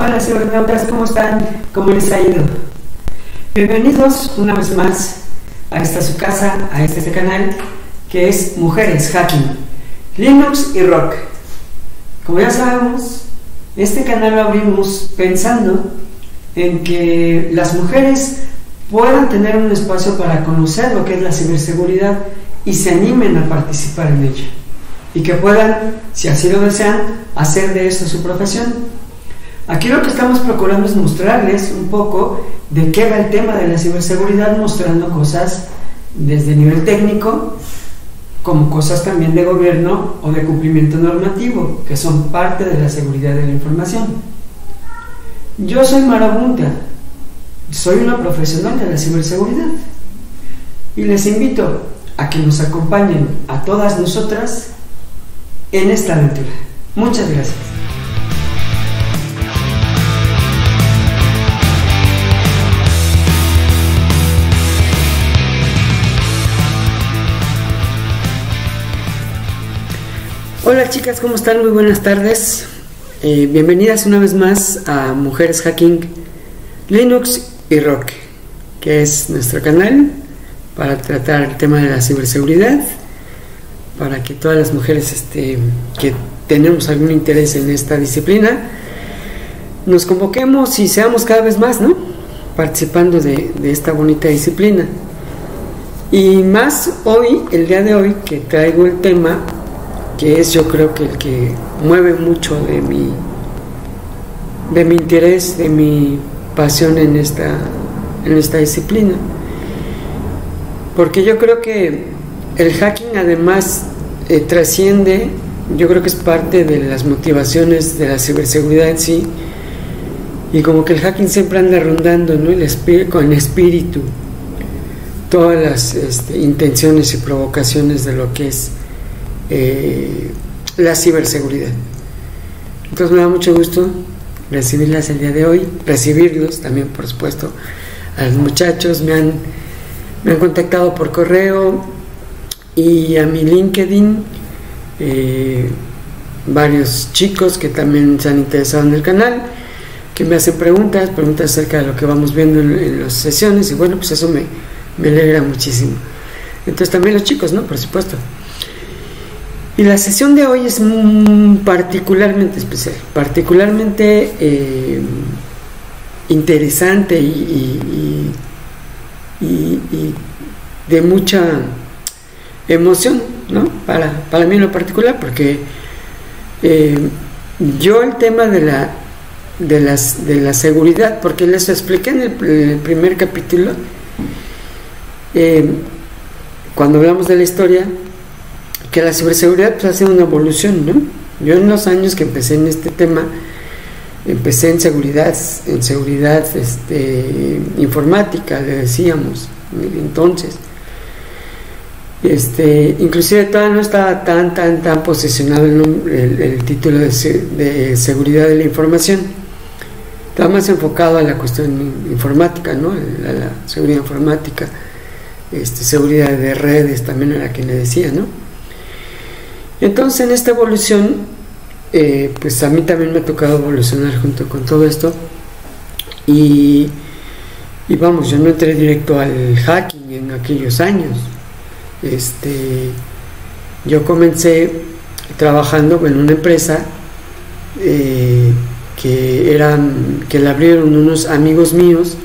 Hola cibernautas, ¿cómo están? ¿Cómo les ha ido? Bienvenidos una vez más a esta su casa, a este canal que es Mujeres Hacking, Linux y Rock. Como ya sabemos, este canal lo abrimos pensando en que las mujeres puedan tener un espacio para conocer lo que es la ciberseguridad y se animen a participar en ella, y que puedan, si así lo desean, hacer de esto su profesión. Aquí lo que estamos procurando es mostrarles un poco de qué va el tema de la ciberseguridad, mostrando cosas desde el nivel técnico, como cosas también de gobierno o de cumplimiento normativo, que son parte de la seguridad de la información. Yo soy Marabunta, soy una profesional de la ciberseguridad, y les invito a que nos acompañen a todas nosotras en esta aventura. Muchas gracias. Hola chicas, ¿cómo están? Muy buenas tardes. Bienvenidas una vez más a Mujeres Hacking, Linux y Rock, que es nuestro canal para tratar el tema de la ciberseguridad, para que todas las mujeres que tenemos algún interés en esta disciplina nos convoquemos y seamos cada vez más, ¿no?, participando de esta bonita disciplina. Y más hoy, el día de hoy, que traigo el tema que es, yo creo que el que mueve mucho de mi interés, de mi pasión en esta disciplina, porque yo creo que el hacking además trasciende, yo creo que es parte de las motivaciones de la ciberseguridad en sí, y como que el hacking siempre anda rondando, ¿no?, con espíritu todas las intenciones y provocaciones de lo que es la ciberseguridad. Entonces me da mucho gusto recibirlas el día de hoy, recibirlos también, por supuesto, a los muchachos. Me han contactado por correo y a mi LinkedIn, varios chicos que también se han interesado en el canal, que me hacen preguntas acerca de lo que vamos viendo en las sesiones, y bueno, pues eso me alegra muchísimo. Entonces también los chicos, ¿no?, por supuesto. Y la sesión de hoy es particularmente especial, particularmente interesante y de mucha emoción, ¿no?, para mí en lo particular, porque yo el tema de la seguridad, porque les expliqué en el primer capítulo, cuando hablamos de la historia, que la ciberseguridad pues hace una evolución, ¿no? Yo en los años que empecé en este tema, empecé en seguridad informática, le decíamos entonces. Inclusive todavía no estaba tan posicionado el título de seguridad de la información. Estaba más enfocado a la cuestión informática, ¿no?, a la seguridad informática, seguridad de redes también era quien le decía, ¿no? Entonces en esta evolución, pues a mí también me ha tocado evolucionar junto con todo esto, y vamos, yo no entré directo al hacking en aquellos años. Yo comencé trabajando en una empresa que la abrieron unos amigos míos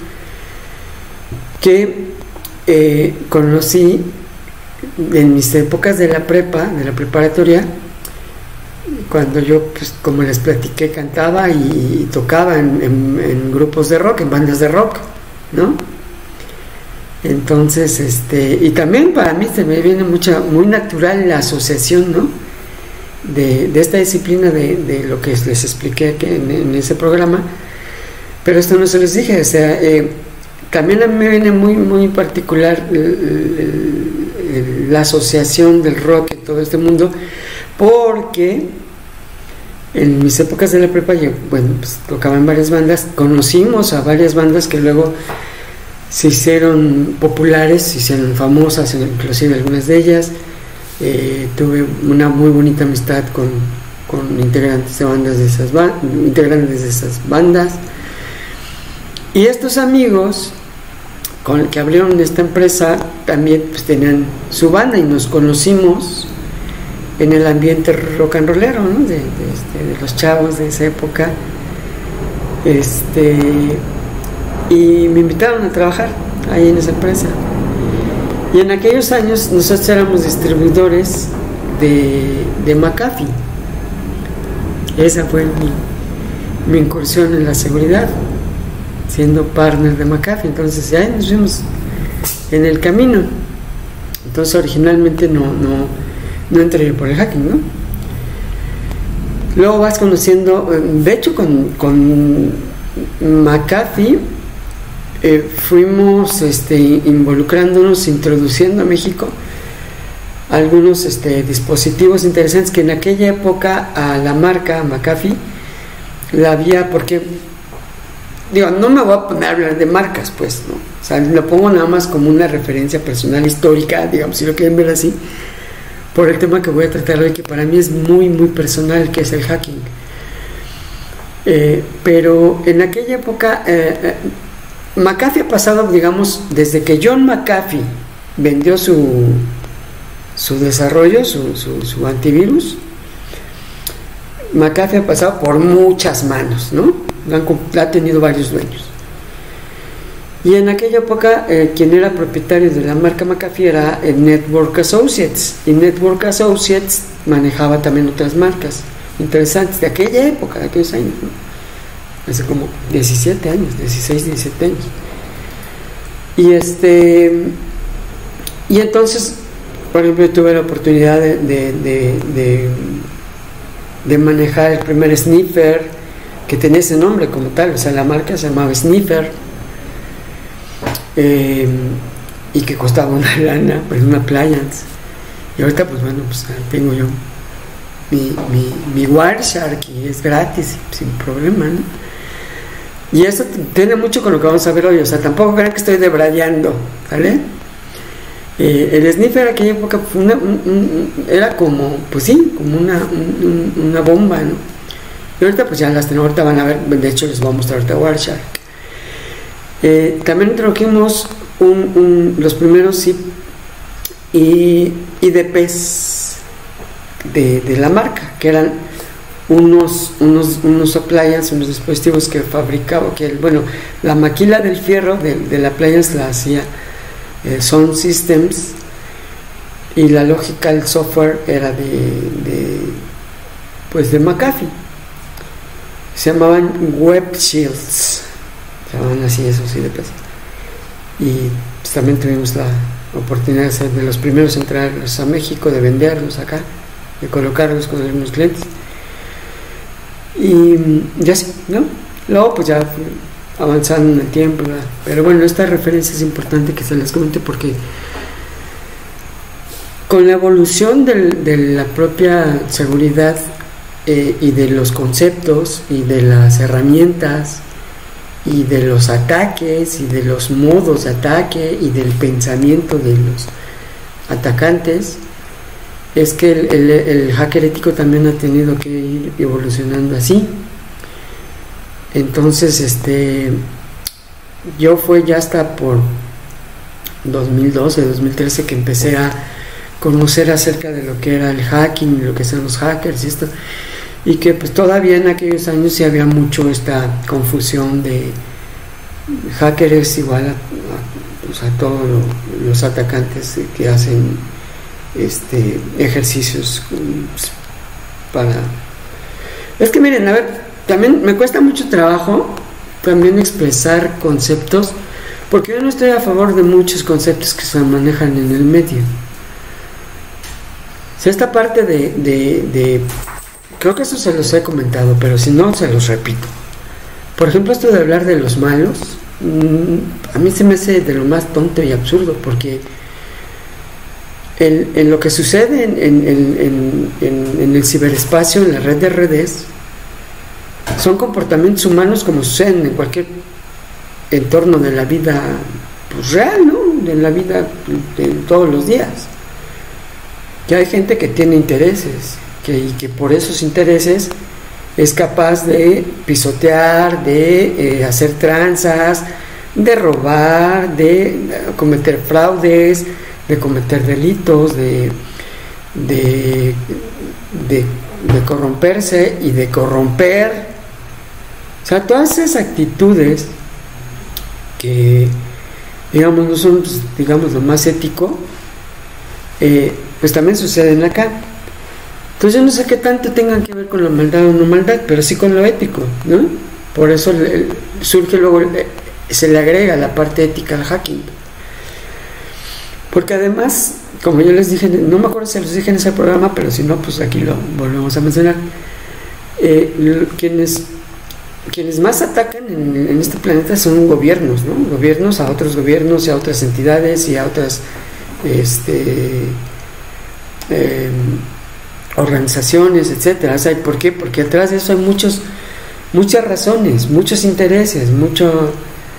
que conocí en mis épocas de la preparatoria, cuando yo, pues, como les platiqué, cantaba y tocaba en grupos de rock, en bandas de rock, ¿no? Entonces, y también para mí se me viene muy natural la asociación, ¿no?, de esta disciplina de lo que les expliqué en ese programa, pero esto no se los dije, o sea, también a mí me viene muy particular la asociación del rock en todo este mundo, porque en mis épocas de la prepa yo, bueno, pues tocaba en varias bandas, conocimos a varias bandas que luego se hicieron populares, se hicieron famosas, inclusive algunas de ellas. Tuve una muy bonita amistad con con integrantes de esas bandas. Y estos amigos con el que abrieron esta empresa también pues tenían su banda y nos conocimos en el ambiente rock and rollero, ¿no? de los chavos de esa época, y me invitaron a trabajar ahí en esa empresa. Y en aquellos años nosotros éramos distribuidores de McAfee. Esa fue mi incursión en la seguridad, siendo partner de McAfee. Entonces ya nos fuimos en el camino. Entonces originalmente no entré por el hacking, ¿no? Luego vas conociendo, de hecho con McAfee fuimos involucrándonos, introduciendo a México algunos dispositivos interesantes que en aquella época a la marca McAfee la había, porque digo, no me voy a poner a hablar de marcas, pues, ¿no? O sea, lo pongo nada más como una referencia personal histórica, digamos, si lo quieren ver así, por el tema que voy a tratar hoy, que para mí es muy, muy personal, que es el hacking. Pero en aquella época, McAfee ha pasado, digamos, desde que John McAfee vendió su desarrollo, su antivirus, McAfee ha pasado por muchas manos, ¿no? Ha tenido varios dueños. Y en aquella época quien era propietario de la marca McAfee era Network Associates, y Network Associates manejaba también otras marcas interesantes de aquella época, de aquellos años, ¿no? Hace como 17 años, 16, 17 años. Y entonces, por ejemplo, yo tuve la oportunidad de manejar el primer sniffer, que tenía ese nombre como tal, o sea, la marca se llamaba Sniffer, y que costaba una lana, pues una appliance. Y ahorita, pues bueno, pues tengo yo mi Wireshark y es gratis, sin problema, ¿no? Y eso tiene mucho con lo que vamos a ver hoy, o sea, tampoco crean que estoy debrayando, ¿vale? El sniffer en aquella época era como, pues sí, como una bomba, ¿no? Y ahorita pues ya las tenemos, ahorita van a ver, de hecho les voy a mostrar ahorita Wireshark. También introdujimos los primeros SIP y IDPs de la marca, que eran unos appliances, unos dispositivos que fabricaba, la maquila del fierro de la appliance la hacía Sound Systems, y la lógica, el software era de McAfee. Se llamaban Web Shields, se llamaban así esos IDPs. Y pues también tuvimos la oportunidad de ser de los primeros en traerlos a México, de venderlos acá, de colocarlos con algunos clientes. Y ya sí, ¿no? Luego pues ya avanzando en el tiempo, ¿verdad? Pero bueno, esta referencia es importante que se las comente, porque con la evolución de la propia seguridad y de los conceptos y de las herramientas y de los ataques y de los modos de ataque y del pensamiento de los atacantes, es que el hacker ético también ha tenido que ir evolucionando así. Entonces yo fue ya hasta por 2012, 2013 que empecé a conocer acerca de lo que era el hacking, lo que son los hackers y esto, y que pues todavía en aquellos años sí había mucho esta confusión de hacker es igual a todos los atacantes que hacen ejercicios para... Es que miren, a ver, también me cuesta mucho trabajo también expresar conceptos, porque yo no estoy a favor de muchos conceptos que se manejan en el medio. O sea, esta parte creo que eso se los he comentado, pero si no, se los repito. Por ejemplo, esto de hablar de los malos, a mí se me hace de lo más tonto y absurdo, porque en lo que sucede en el ciberespacio, en la red de redes, son comportamientos humanos como suceden en cualquier entorno de la vida pues, real, ¿no? De la vida de todos los días. Que hay gente que tiene intereses y que por esos intereses es capaz de pisotear, de hacer tranzas, de robar, de cometer fraudes, de cometer delitos, de corromperse y de corromper. O sea, todas esas actitudes que, digamos, no son, pues, digamos, lo más ético, pues también suceden acá. Entonces yo no sé qué tanto tengan que ver con la maldad o no maldad, pero sí con lo ético, ¿no? Por eso surge luego, se le agrega la parte ética al hacking. Porque además, como yo les dije, no me acuerdo si los dije en ese programa, pero si no, pues aquí lo volvemos a mencionar. Quienes más atacan en este planeta son gobiernos, ¿no? Gobiernos a otros gobiernos y a otras entidades y a otras organizaciones, etcétera. O sea, ¿por qué? Porque atrás de eso hay muchas razones, muchos intereses, mucho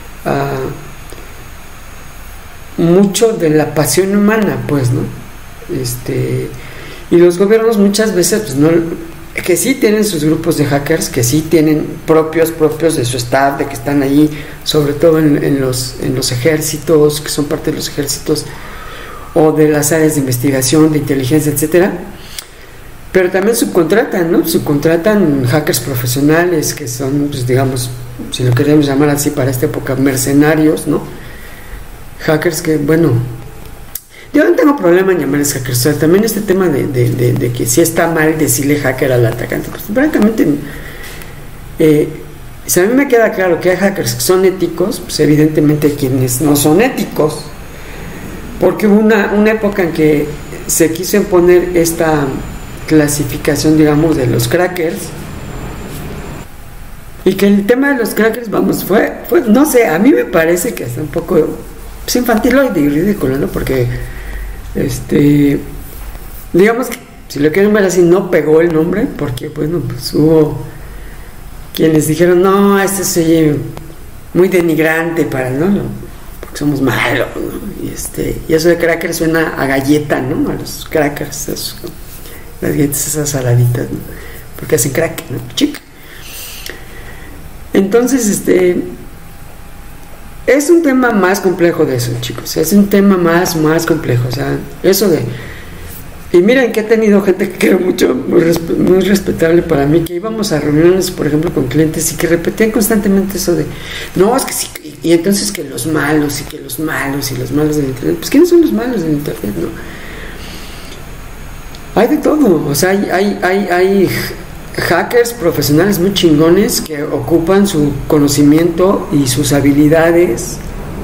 de la pasión humana, pues, ¿no? Y los gobiernos muchas veces, pues, no, que sí tienen sus grupos de hackers, que sí tienen propios de su staff, de que están ahí, sobre todo en los ejércitos, que son parte de los ejércitos o de las áreas de investigación, de inteligencia, etcétera. Pero también subcontratan, ¿no? Subcontratan hackers profesionales que son, pues, digamos, si lo queremos llamar así para esta época, mercenarios, ¿no? Hackers que, bueno, yo no tengo problema en llamarles hackers. O sea, también este tema de que si está mal decirle hacker al atacante, pues francamente, si a mí me queda claro que hay hackers que son éticos, pues evidentemente hay quienes no son éticos, porque hubo una época en que se quiso imponer esta clasificación, digamos, de los crackers, y que el tema de los crackers, vamos, fue no sé, a mí me parece que hasta un poco, pues, infantiloide y ridículo, ¿no? Porque digamos que si lo quieren ver así, no pegó el nombre, porque bueno, pues hubo quienes dijeron, no, este se oye muy denigrante para, ¿no? Porque somos malos, ¿no? Y eso de cracker suena a galleta, ¿no? A los crackers, las galletas esas saladitas, ¿no? Porque hacen crack, ¿no? Chic. Entonces, es un tema más complejo de eso, chicos. Es un tema más complejo. O sea, eso de... Y miren que he tenido gente que quiero mucho, muy respetable para mí, que íbamos a reuniones, por ejemplo, con clientes y que repetían constantemente eso de, no, es que sí, y entonces que los malos, y que los malos, y los malos del internet. Pues, ¿quiénes son los malos del internet, no? Hay de todo. O sea, hay hackers profesionales muy chingones que ocupan su conocimiento y sus habilidades,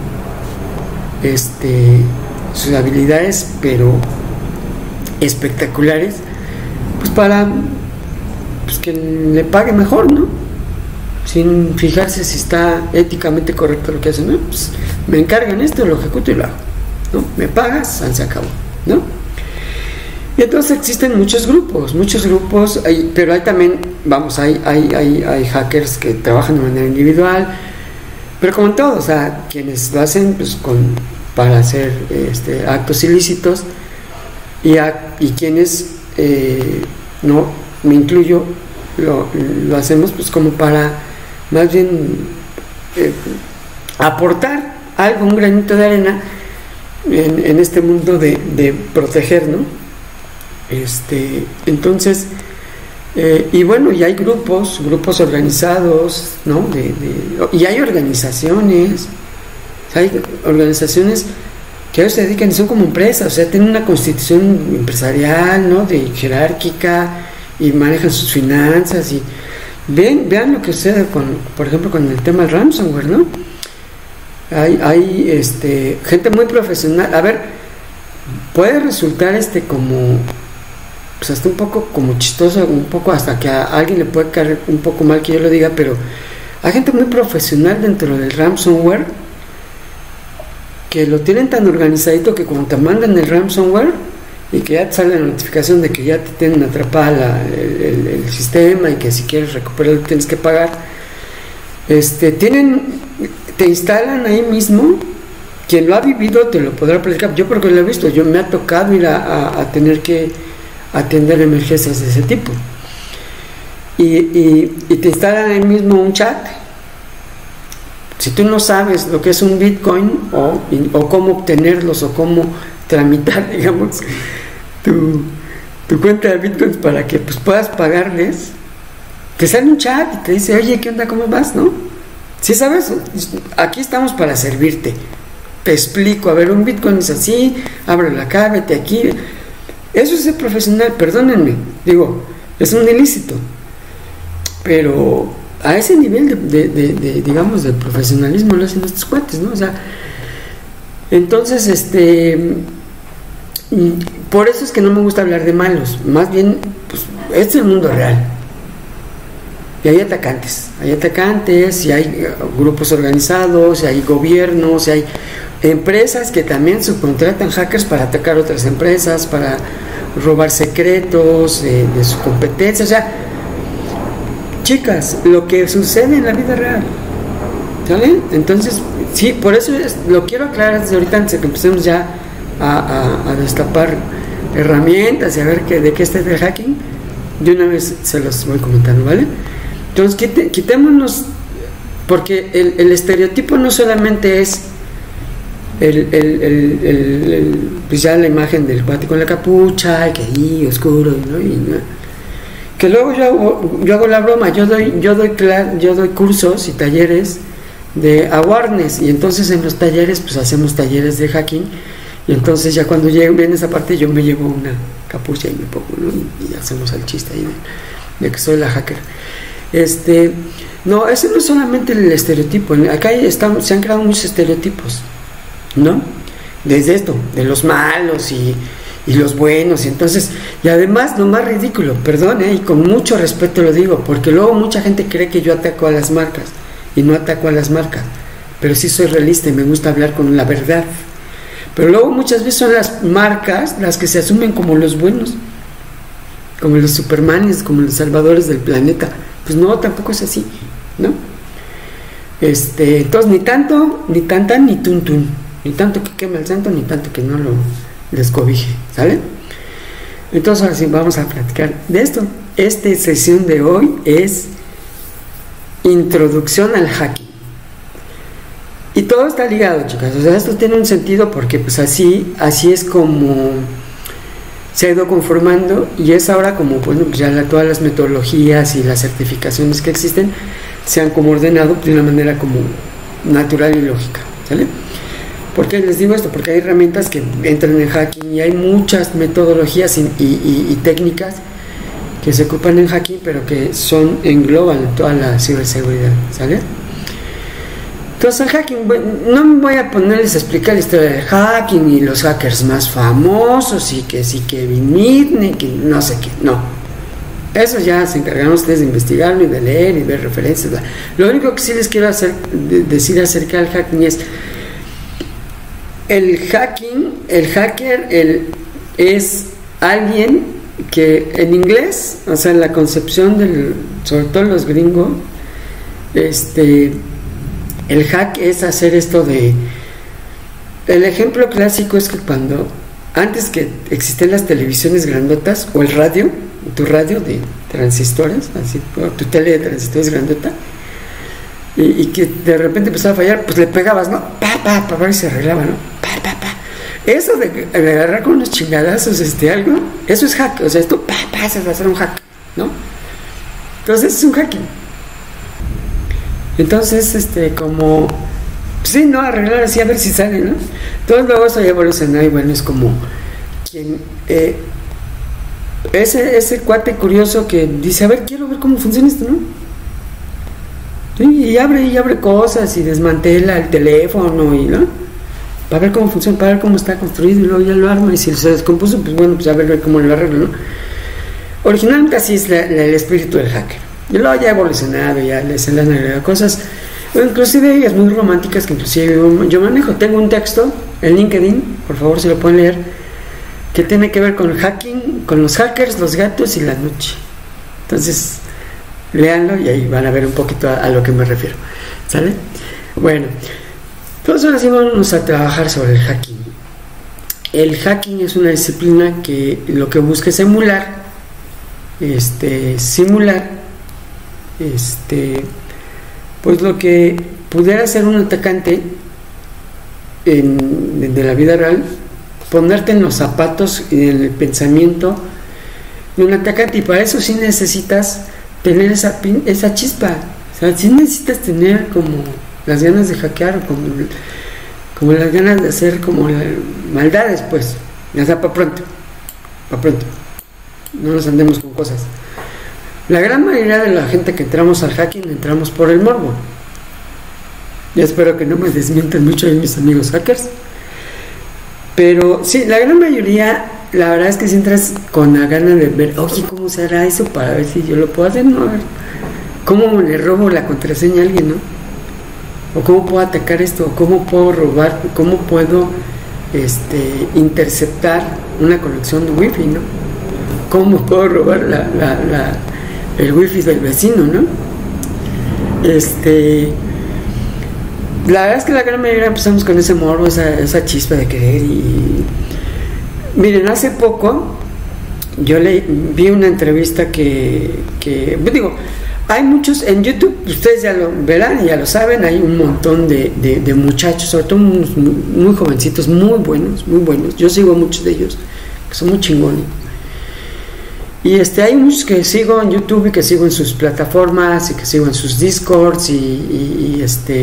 pero espectaculares, pues para, pues, que le pague mejor, ¿no? Sin fijarse si está éticamente correcto lo que hacen, ¿no? Pues me encargan esto, lo ejecuto y lo hago, ¿no? Me pagas, se acabó, ¿no? Y entonces existen muchos grupos, pero hay también, vamos, hay hackers que trabajan de manera individual, pero como en todo, o sea, quienes lo hacen, pues, para hacer actos ilícitos, y quienes, no me incluyo, lo hacemos pues como para más bien aportar algo, un granito de arena en este mundo de proteger, ¿no? Entonces, y bueno, y hay grupos organizados, ¿no? Y hay organizaciones que ellos se dedican, son como empresas, o sea, tienen una constitución empresarial, ¿no? De jerárquica, y manejan sus finanzas, y vean lo que sucede por ejemplo, con el tema del ransomware, ¿no? Hay gente muy profesional. A ver, puede resultar como, pues, hasta un poco como chistoso, un poco hasta que a alguien le puede caer un poco mal que yo lo diga, pero hay gente muy profesional dentro del ransomware que lo tienen tan organizadito que cuando te mandan el ransomware y que ya te sale la notificación de que ya te tienen atrapada el sistema y que si quieres recuperarlo tienes que pagar, te instalan ahí mismo. Quien lo ha vivido te lo podrá platicar. Yo porque lo he visto, yo me ha tocado ir a tener que atender emergencias de ese tipo. Y te instalan ahí mismo un chat. Si tú no sabes lo que es un Bitcoin o cómo obtenerlos o cómo tramitar, digamos, tu cuenta de Bitcoins para que pues puedas pagarles, te sale un chat y te dice, oye, ¿qué onda? ¿Cómo vas? ¿No? ¿Sí sabes? Aquí estamos para servirte. Te explico, a ver, un Bitcoin es así, ábrelo acá, vete aquí. Eso es ser profesional, perdónenme, digo, es un ilícito, pero a ese nivel de digamos, de profesionalismo lo hacen estos cuates, ¿no? O sea, entonces, por eso es que no me gusta hablar de malos, más bien, pues, este es el mundo real. Y hay atacantes, y hay grupos organizados, y hay gobiernos, y hay empresas que también subcontratan hackers para atacar otras empresas, para robar secretos de su competencia. O sea, chicas, lo que sucede en la vida real, ¿sale? Entonces, sí, por eso lo quiero aclarar desde ahorita, antes de que empecemos ya a destapar herramientas y a ver de qué está el hacking. De una vez se los voy comentando, ¿vale? Entonces quitémonos, porque el estereotipo no solamente es pues ya la imagen del cuate con la capucha y que oscuro, ¿no? Que luego yo hago la broma, yo doy cursos y talleres de awareness, y entonces en los talleres pues hacemos talleres de hacking, y entonces ya cuando viene esa parte yo me llevo una capucha y me pongo, ¿no? Y hacemos el chiste ahí de que soy la hacker. No, ese no es solamente el estereotipo. Acá se han creado muchos estereotipos, ¿no? Desde esto, de los malos y los buenos, y entonces, y además lo más ridículo, perdón, y con mucho respeto lo digo, porque luego mucha gente cree que yo ataco a las marcas, y no ataco a las marcas, pero sí soy realista y me gusta hablar con la verdad. Pero luego muchas veces son las marcas las que se asumen como los buenos, como los supermanes, como los salvadores del planeta. Pues no, tampoco es así, ¿no? Entonces ni tanto, ni tanta, ni tuntún, ni tanto que queme el santo, ni tanto que no lo descobije, ¿sale? Entonces ahora sí vamos a platicar de esto. Esta sesión de hoy es introducción al hacking. Y todo está ligado, chicas. O sea, esto tiene un sentido porque pues así es como se ha ido conformando, y es ahora como, bueno, pues ya todas las metodologías y las certificaciones que existen se han como ordenado de una manera como natural y lógica, ¿sale? ¿Por qué les digo esto? Porque hay herramientas que entran en hacking y hay muchas metodologías y técnicas que se ocupan en hacking, pero que engloban toda la ciberseguridad, ¿sale? Entonces el hacking, no me voy a ponerles a explicar la historia del hacking y los hackers más famosos y que sí, Kevin Mitnick, que no sé qué, no. Eso ya se encargaron ustedes de investigarlo y de leer y ver referencias. Lo único que sí les quiero decir acerca del hacking es el hacker es alguien que en inglés, o sea, la concepción sobre todo los gringos, el hack es hacer esto el ejemplo clásico es que antes que existían las televisiones grandotas o el radio, tu radio de transistores, así, o tu tele de transistores grandota, y que de repente empezaba a fallar, pues le pegabas, ¿no? Para ver si se arreglaba, ¿no? Eso de agarrar con unos chingadazos algo, eso es hack. O sea, esto se va a hacer un hack, ¿no? Entonces es un hacking. Entonces, como sí, ¿no? Arreglar así a ver si sale, ¿no? Entonces luego eso ya evolucionó y bueno, es como quien ese cuate curioso que dice, a ver, quiero ver cómo funciona esto, ¿no? Sí, y abre cosas y desmantela el teléfono y, ¿no? Para ver cómo funciona, para ver cómo está construido, y luego ya lo arma, y si se descompuso, pues bueno, pues a ver cómo lo arreglo, ¿no? Originalmente así es el espíritu del hacker. Y luego ya ha evolucionado, ya se le han agregado cosas, inclusive ellas muy románticas que inclusive yo manejo. Tengo un texto en LinkedIn, por favor si lo pueden leer, que tiene que ver con el hacking, con los hackers, los gatos y la noche. Entonces, léanlo y ahí van a ver un poquito a lo que me refiero, ¿sale? Bueno, entonces ahora sí vamos a trabajar sobre el hacking. el hacking es una disciplina que lo que busca es emular, simular, pues lo que pudiera ser un atacante de la vida real, ponerte en los zapatos y en el pensamiento de un atacante, y para eso sí necesitas tener esa chispa, o sea, sí necesitas tener como las ganas de hackear, como las ganas de hacer como maldades, pues, o sea, para pronto, no nos andemos con cosas. La gran mayoría de la gente que entramos al hacking entramos por el morbo. Yo espero que no me desmientan mucho de mis amigos hackers, pero sí, la gran mayoría, la verdad es que si entras con la gana de ver, oye, ¿cómo se hará eso para ver si yo lo puedo hacer? No, a ver, ¿cómo le robo la contraseña a alguien, no? O cómo puedo atacar esto, o cómo puedo robar, cómo puedo interceptar una conexión de wifi, ¿no? Cómo puedo robar el wifi del vecino, ¿no? La verdad es que la gran mayoría empezamos con ese morbo, esa chispa de querer. Y miren, hace poco yo vi una entrevista que digo, hay muchos en YouTube, ustedes ya lo verán y ya lo saben, hay un montón de muchachos, sobre todo muy jovencitos, muy buenos, yo sigo a muchos de ellos, que son muy chingones. Y hay muchos que sigo en YouTube y que sigo en sus plataformas y que sigo en sus Discords y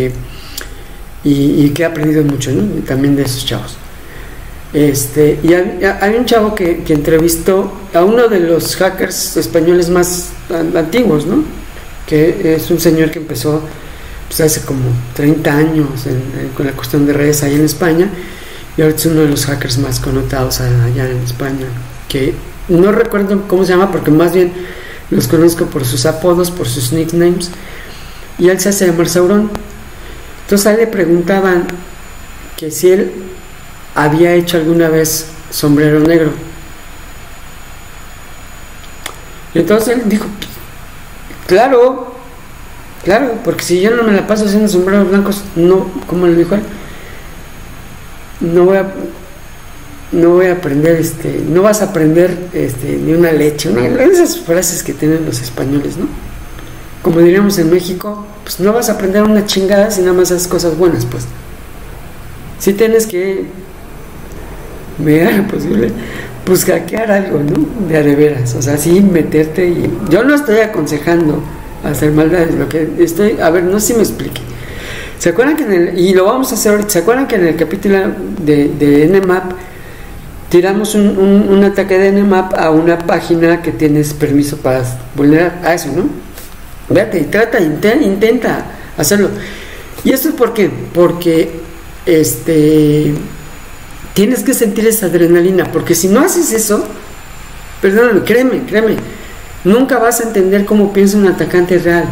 que he aprendido mucho, ¿no? Y también de esos chavos. Y hay un chavo que entrevistó a uno de los hackers españoles más antiguos, ¿no? Que es un señor que empezó pues, hace como 30 años con la cuestión de redes ahí en España, y ahora es uno de los hackers más connotados allá en España, que no recuerdo cómo se llama, porque más bien los conozco por sus apodos, por sus nicknames, y él se hace llamar Sauron. Entonces a él le preguntaban que si él había hecho alguna vez sombrero negro. Y entonces él dijo, claro, porque si yo no me la paso haciendo sombreros blancos, no, como le dijo él, no voy a aprender, no vas a aprender ni una leche, una de esas frases que tienen los españoles, ¿no? Como diríamos en México, pues no vas a aprender una chingada si nada más haces cosas buenas, pues. Sí tienes que posible, pues hackear algo, ¿no? De veras, o sea, sí meterte, y yo no estoy aconsejando hacer maldades, lo que estoy, a ver, no sé si me explique. ¿Se acuerdan que y lo vamos a hacer ahorita, ¿se acuerdan que en el capítulo de Nmap tiramos un ataque de Nmap a una página que tienes permiso para vulnerar a eso, ¿no? Véate, intenta hacerlo. ¿Y esto es por qué? Porque tienes que sentir esa adrenalina, porque si no haces eso, perdóname, créeme, nunca vas a entender cómo piensa un atacante real.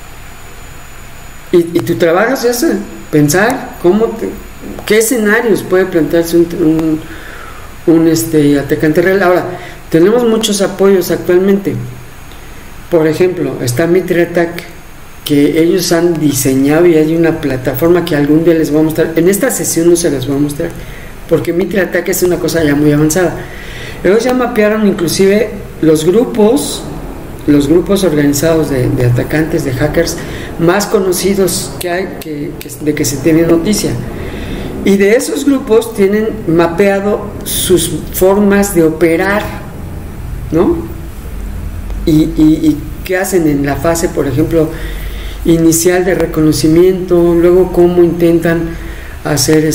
Y tu trabajo es eso, pensar qué escenarios puede plantearse un atacante real. Ahora, tenemos muchos apoyos actualmente. Por ejemplo, está MitraAttack, que ellos han diseñado, y hay una plataforma que algún día les voy a mostrar. En esta sesión no se las voy a mostrar, porque MitraAttack es una cosa ya muy avanzada. Ellos ya mapearon inclusive los grupos organizados de atacantes, de hackers más conocidos que hay, de que se tiene noticia. Y de esos grupos tienen mapeado sus formas de operar, ¿no? Y qué hacen en la fase, por ejemplo, inicial de reconocimiento, luego cómo intentan hacer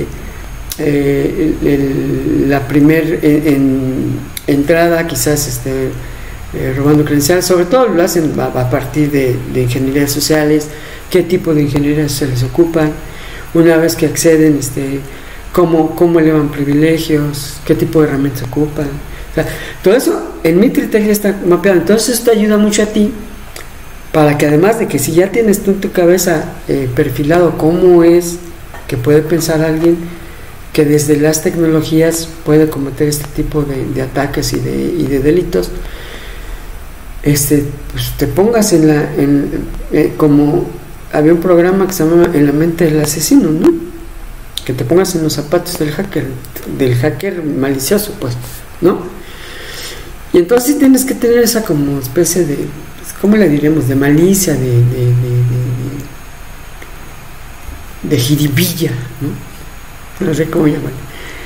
la primer entrada, quizás robando credenciales. Sobre todo lo hacen a partir de ingenierías sociales, qué tipo de ingenierías se les ocupan, una vez que acceden, cómo elevan privilegios, qué tipo de herramientas ocupan. O sea, todo eso en MitraAttack ya está mapeado. Entonces esto ayuda mucho a ti, para que además de que si ya tienes tú en tu cabeza perfilado cómo es que puede pensar alguien que desde las tecnologías puede cometer este tipo de ataques y de delitos, pues te pongas como había un programa que se llamaba En la mente del asesino, ¿no? que te pongas en los zapatos del hacker malicioso, pues, ¿no? Y entonces sí tienes que tener esa como especie de, ¿cómo le diremos? De malicia, de jiribilla, ¿no? No sé cómo llamarlo.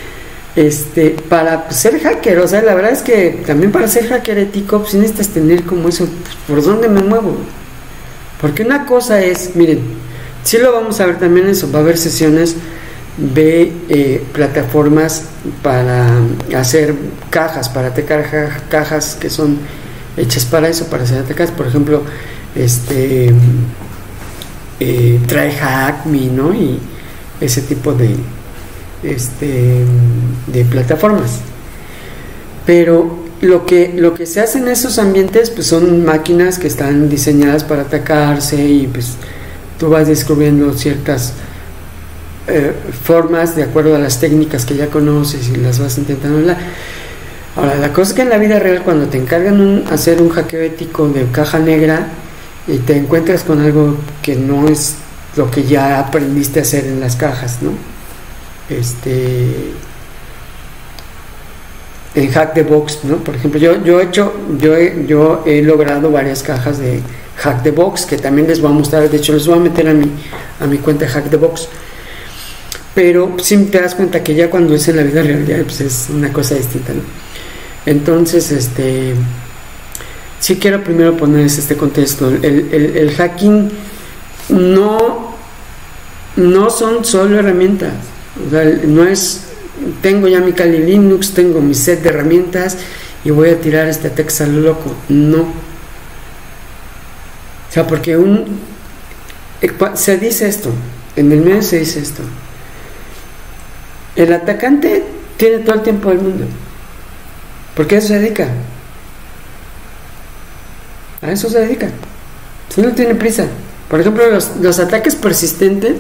Para ser hacker, o sea, la verdad es que también para ser hacker ético, pues necesitas tener como eso, pues, ¿por dónde me muevo? Porque una cosa es, miren, sí lo vamos a ver también eso, va a haber sesiones de plataformas para hacer cajas, para atacar cajas que son hechas para eso, para hacer ataques, por ejemplo, TryHackMe, ¿no? Y ese tipo de plataformas. Pero lo que se hace en esos ambientes, pues son máquinas que están diseñadas para atacarse, y pues tú vas descubriendo ciertas formas de acuerdo a las técnicas que ya conoces y las vas intentando hablar. Ahora, la cosa es que en la vida real, cuando te encargan hacer un hackeo ético de caja negra y te encuentras con algo que no es lo que ya aprendiste a hacer en las cajas, ¿no? En Hack the Box, ¿no? Por ejemplo, yo he logrado varias cajas de Hack the Box, que también les voy a mostrar. De hecho, les voy a meter a mi cuenta de Hack the Box. Pero sí te das cuenta que ya cuando es en la vida real, ya, pues es una cosa distinta, ¿no? Entonces, sí quiero primero ponerles este contexto. El hacking no son solo herramientas. O sea, no es, tengo ya mi Kali Linux, tengo mi set de herramientas y voy a tirar este ataque a lo loco. No. O sea, porque se dice esto, en el medio se dice esto: el atacante tiene todo el tiempo del mundo, porque a eso se dedica. A eso se dedica. Si no tiene prisa. Por ejemplo, los ataques persistentes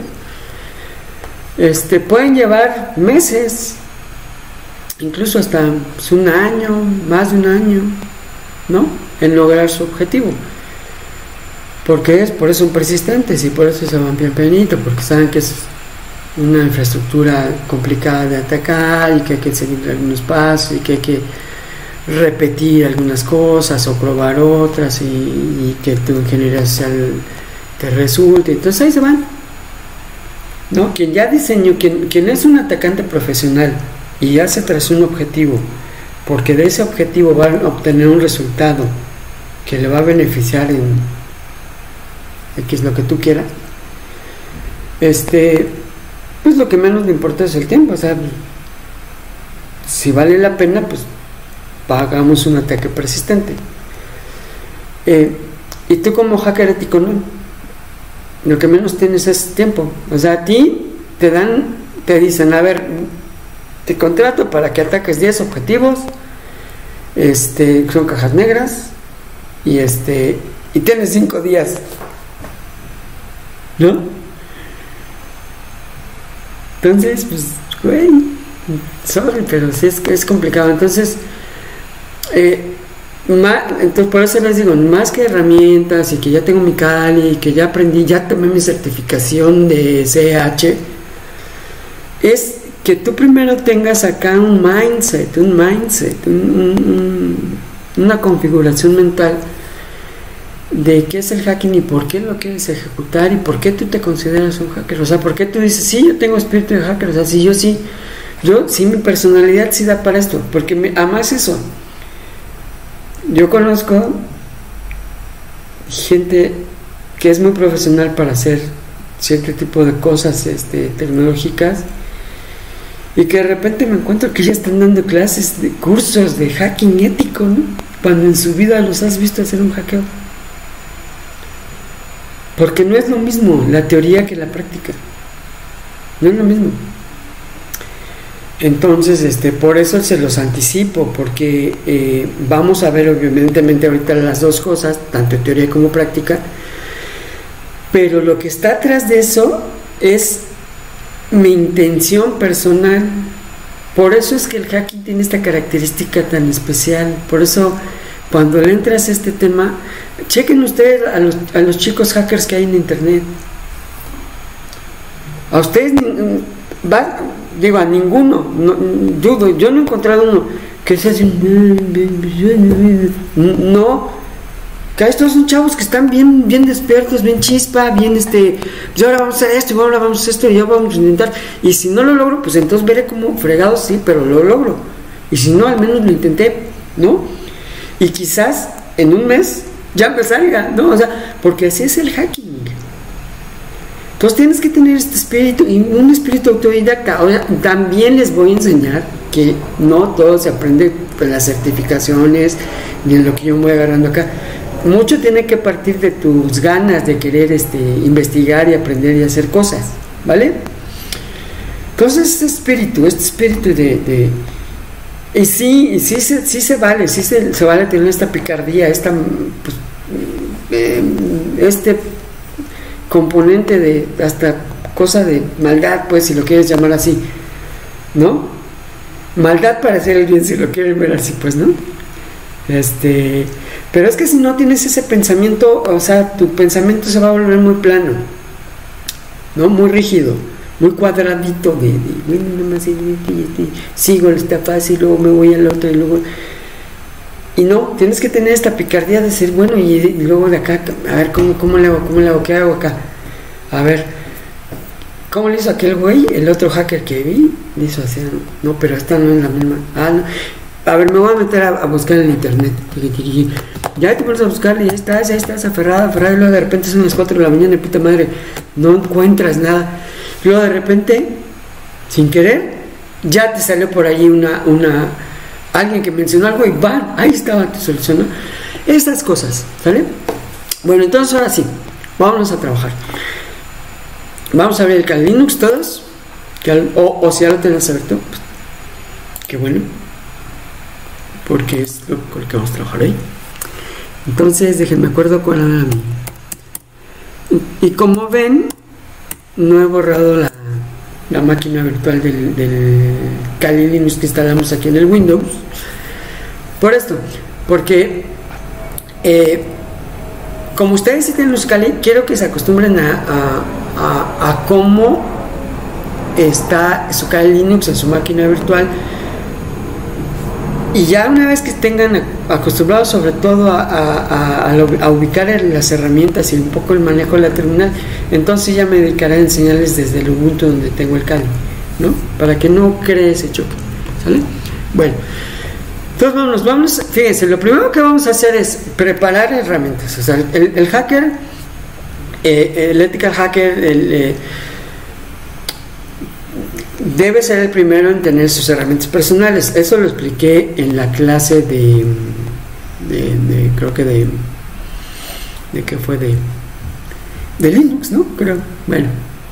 pueden llevar meses, incluso hasta pues, un año, más de un año, ¿no? En lograr su objetivo. Porque por eso son persistentes y por eso se van pian pianito, porque saben que es una infraestructura complicada de atacar y que hay que seguir algunos pasos y que hay que repetir algunas cosas o probar otras y que tu ingeniería social te resulte. Entonces ahí se van, ¿no? Quien ya diseñó, quien es un atacante profesional y ya se trazó un objetivo, porque de ese objetivo va a obtener un resultado que le va a beneficiar en X lo que tú quieras, pues lo que menos le importa es el tiempo. O sea, si vale la pena, pues pagamos un ataque persistente. Y tú como hacker ético, no, lo que menos tienes es tiempo. O sea, a ti te dicen, a ver, te contrato para que ataques 10 objetivos, son cajas negras, y tienes 5 días, ¿no? Entonces, pues, güey, sorry, pero sí es complicado. Entonces, por eso les digo, más que herramientas y que ya tengo mi Kali y que ya aprendí, ya tomé mi certificación de CH, es que tú primero tengas acá un mindset, una configuración mental de qué es el hacking y por qué lo quieres ejecutar y por qué tú te consideras un hacker. O sea, por qué tú dices, sí, yo tengo espíritu de hacker. O sea, si yo sí, mi personalidad sí da para esto, porque además eso, yo conozco gente que es muy profesional para hacer cierto tipo de cosas tecnológicas, y que de repente me encuentro que ya están dando clases de cursos de hacking ético, ¿no? Cuando en su vida los has visto hacer un hackeo. Porque no es lo mismo la teoría que la práctica. No es lo mismo. Entonces, por eso se los anticipo, porque vamos a ver evidentemente ahorita las dos cosas, tanto teoría como práctica, pero lo que está atrás de eso es mi intención personal. Por eso es que el hacking tiene esta característica tan especial. Por eso, cuando le entras a este tema, chequen ustedes a los chicos hackers que hay en internet. A ustedes digo, a ninguno, dudo, yo no he encontrado uno que sea así, no, que estos son chavos que están bien despiertos, bien chispa, bien pues ahora vamos a hacer esto, y ahora vamos a hacer esto, y ya vamos a intentar, y si no lo logro, pues entonces veré como fregado, sí, pero lo logro, y si no, al menos lo intenté, ¿no? Y quizás en un mes ya me salga, ¿no? O sea, porque así es el hacking. Entonces tienes que tener este espíritu, y un espíritu autodidacta. Ahora, también les voy a enseñar que no todo se aprende en las certificaciones, ni en lo que yo me voy agarrando acá. Mucho tiene que partir de tus ganas de querer investigar y aprender y hacer cosas, ¿vale? Entonces este espíritu y sí se vale, se vale tener esta picardía, este componente de hasta cosa de maldad, pues, si lo quieres llamar así, ¿no? Maldad para hacer el bien, si lo quieren ver así, pues, ¿no? Pero es que si no tienes ese pensamiento, o sea, tu pensamiento se va a volver muy plano, ¿no? Muy rígido, muy cuadradito, sigo esta fase y luego me voy al otro y luego... Y no, tienes que tener esta picardía de ser bueno y luego de acá, a ver, ¿cómo le hago? ¿Qué hago acá? A ver, ¿cómo le hizo aquel güey? El otro hacker que vi, le hizo así, no, pero esta no es la misma. No. A ver, me voy a meter a buscar en internet. Ya te pones a buscar y ya estás aferrada, y luego de repente son las 4 de la mañana y puta madre, no encuentras nada. Luego de repente, sin querer, ya te salió por ahí alguien que mencionó algo y ¡bam! Ahí estaba tu solución, ¿no? Estas cosas, ¿sale? Bueno, entonces ahora sí, vámonos a trabajar. Vamos a abrir el Kali Linux todos, o si ya lo tenés abierto, pues, qué bueno, porque es lo que vamos a trabajar ahí. Entonces, déjenme acuerdo cuál era y como ven, no he borrado la máquina virtual del Kali Linux que instalamos aquí en el Windows. Por esto, porque como ustedes sí tienen los Kali, quiero que se acostumbren a cómo está su Kali Linux en su máquina virtual, y ya una vez que tengan acostumbrados sobre todo a ubicar las herramientas y un poco el manejo de la terminal, entonces ya me dedicaré a enseñarles desde el Ubuntu donde tengo el Kali, ¿no? Para que no cree ese choque, ¿sale? Bueno, entonces vamos, fíjense, lo primero que vamos a hacer es preparar herramientas. O sea, el hacker, el ethical hacker, debe ser el primero en tener sus herramientas personales. Eso lo expliqué en la clase creo que de qué fue, de Linux, ¿no? Creo. Bueno,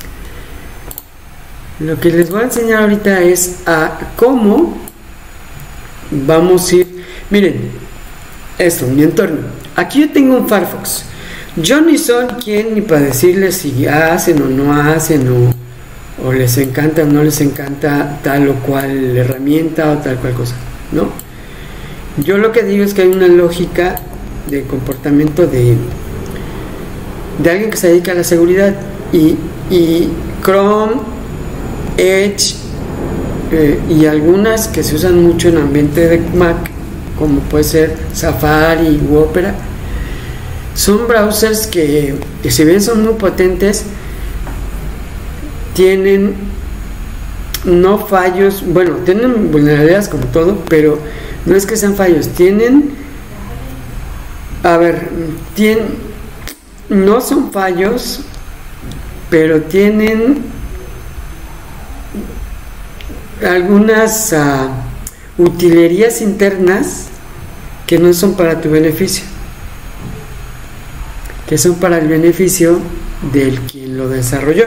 lo que les voy a enseñar ahorita es a cómo vamos a ir. Miren, esto, mi entorno. Aquí yo tengo un Firefox. Yo ni soy quien ni para decirles si hacen o no hacen, o les encanta o no les encanta tal o cual herramienta o tal cual cosa, ¿no? Yo lo que digo es que hay una lógica de comportamiento de alguien que se dedica a la seguridad, y Chrome, Edge y algunas que se usan mucho en ambiente de Mac, como puede ser Safari u Opera, son browsers que si bien son muy potentes, tienen no fallos, bueno, tienen vulnerabilidades como todo, pero no es que sean fallos, no son fallos, pero tienen algunas utilerías internas que no son para tu beneficio, que son para el beneficio del quien lo desarrolló,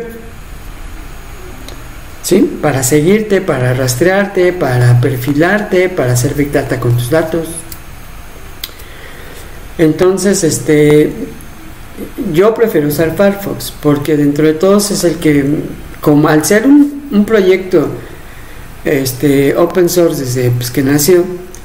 ¿sí? Para seguirte, para rastrearte, para perfilarte, para hacer big data con tus datos. Entonces, yo prefiero usar Firefox porque dentro de todos es el que, como al ser un proyecto open source desde que nació,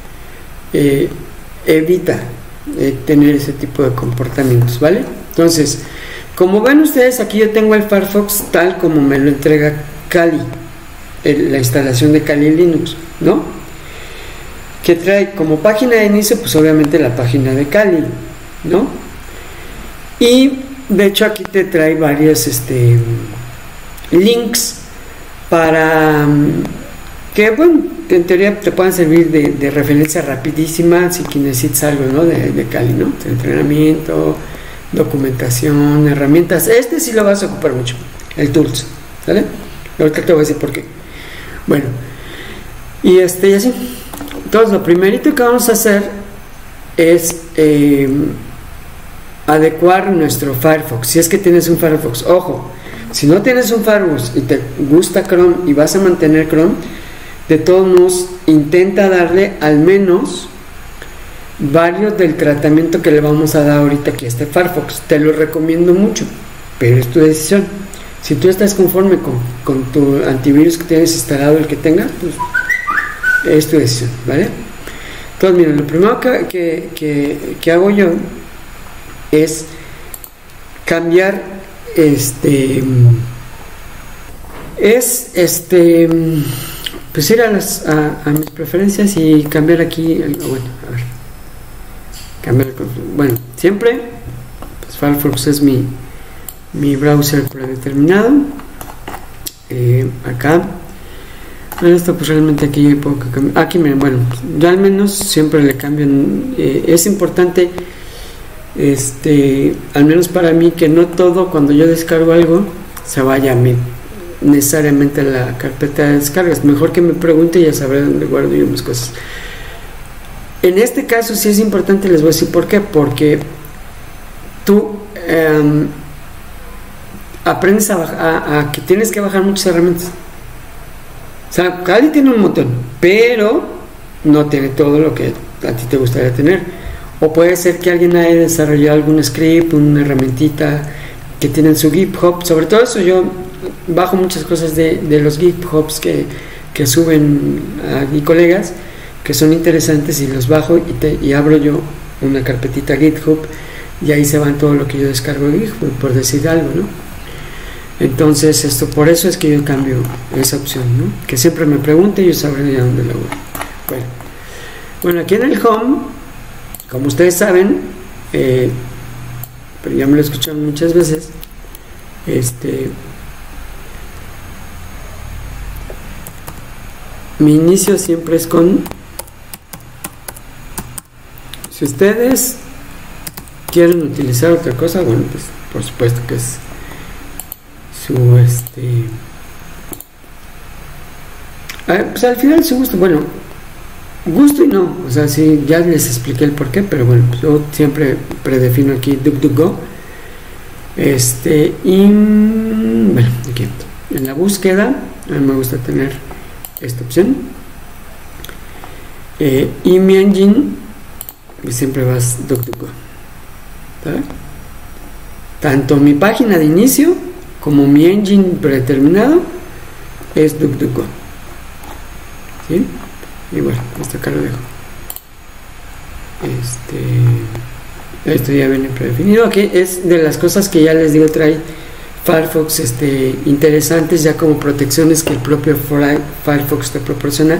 evita tener ese tipo de comportamientos, ¿vale? Entonces, como ven ustedes, aquí yo tengo el Firefox tal como me lo entrega Kali, la instalación de Kali Linux, ¿no? Que trae como página de inicio, pues obviamente la página de Kali, ¿no? Y de hecho aquí te trae varios links para que, bueno, en teoría te puedan servir de referencia rapidísima si necesitas algo, ¿no? de Kali, ¿no? Entrenamiento, documentación, herramientas. Sí lo vas a ocupar mucho, el Tools, ¿vale? Ahorita te voy a decir por qué. Bueno, y así. Entonces, lo primerito que vamos a hacer es adecuar nuestro Firefox. Si es que tienes un Firefox, ojo, si no tienes un Firefox y te gusta Chrome y vas a mantener Chrome, de todos modos, intenta darle al menos varios del tratamiento que le vamos a dar ahorita aquí a este Firefox. Te lo recomiendo mucho, pero es tu decisión. Si tú estás conforme con tu antivirus que tienes instalado, el que tengas, pues es tu decisión, ¿vale? Entonces, miren, lo primero que hago yo es cambiar pues ir a mis preferencias y cambiar aquí, bueno, a ver, bueno, siempre pues Firefox es mi browser predeterminado. Acá esto pues realmente aquí puedo cambiar. Aquí miren, bueno, yo al menos siempre le cambio. Es importante, al menos para mí, que no todo cuando yo descargo algo se vaya a mí necesariamente a la carpeta de descargas. Mejor que me pregunte y ya sabré dónde guardo yo mis cosas. En este caso sí es importante, les voy a decir por qué. Porque tú aprendes a que tienes que bajar muchas herramientas. O sea, Kali tiene un montón, pero no tiene todo lo que a ti te gustaría tener. O puede ser que alguien haya desarrollado algún script, una herramientita que tiene en su GitHub. Sobre todo eso, yo bajo muchas cosas de los GitHubs que suben aquí colegas, que son interesantes, y los bajo y abro yo una carpetita GitHub, y ahí se van todo lo que yo descargo de GitHub, por decir algo, ¿no? Entonces, por eso es que yo cambio esa opción, ¿no? Que siempre me pregunte y yo sabré ya dónde la voy. Bueno, aquí en el Home, como ustedes saben, pero ya me lo escucharon muchas veces, mi inicio siempre es con... Si ustedes quieren utilizar otra cosa, bueno, pues por supuesto que es su pues al final su gusto, bueno, gusto y no, o sea, sí, ya les expliqué el porqué, pero bueno, pues yo siempre predefino aquí DuckDuckGo. Y bueno, aquí en la búsqueda a mí me gusta tener esta opción, y mi engine siempre vas DuckDuckGo, ¿sabes? Tanto mi página de inicio como mi engine predeterminado es DuckDuckGo, ¿sí? Y bueno, hasta acá lo dejo. Esto ya viene predefinido. Aquí es de las cosas que ya les digo, trae Firefox interesantes, ya como protecciones que el propio Firefox te proporciona,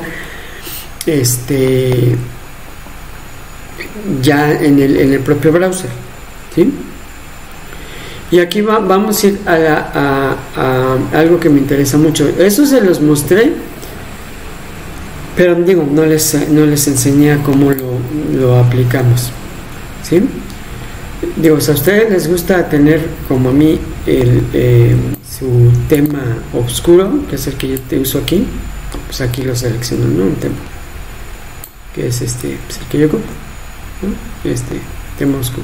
ya en el propio browser, ¿sí? Y aquí vamos a ir a algo que me interesa mucho. Eso se los mostré, pero digo, no les enseñé a cómo lo aplicamos, ¿sí? Digo, si a ustedes les gusta tener, como a mí, su tema oscuro, que es el que yo te uso aquí, pues aquí lo selecciono, ¿no? Un tema que es pues el que yo ocupo, ¿no? Tema oscuro.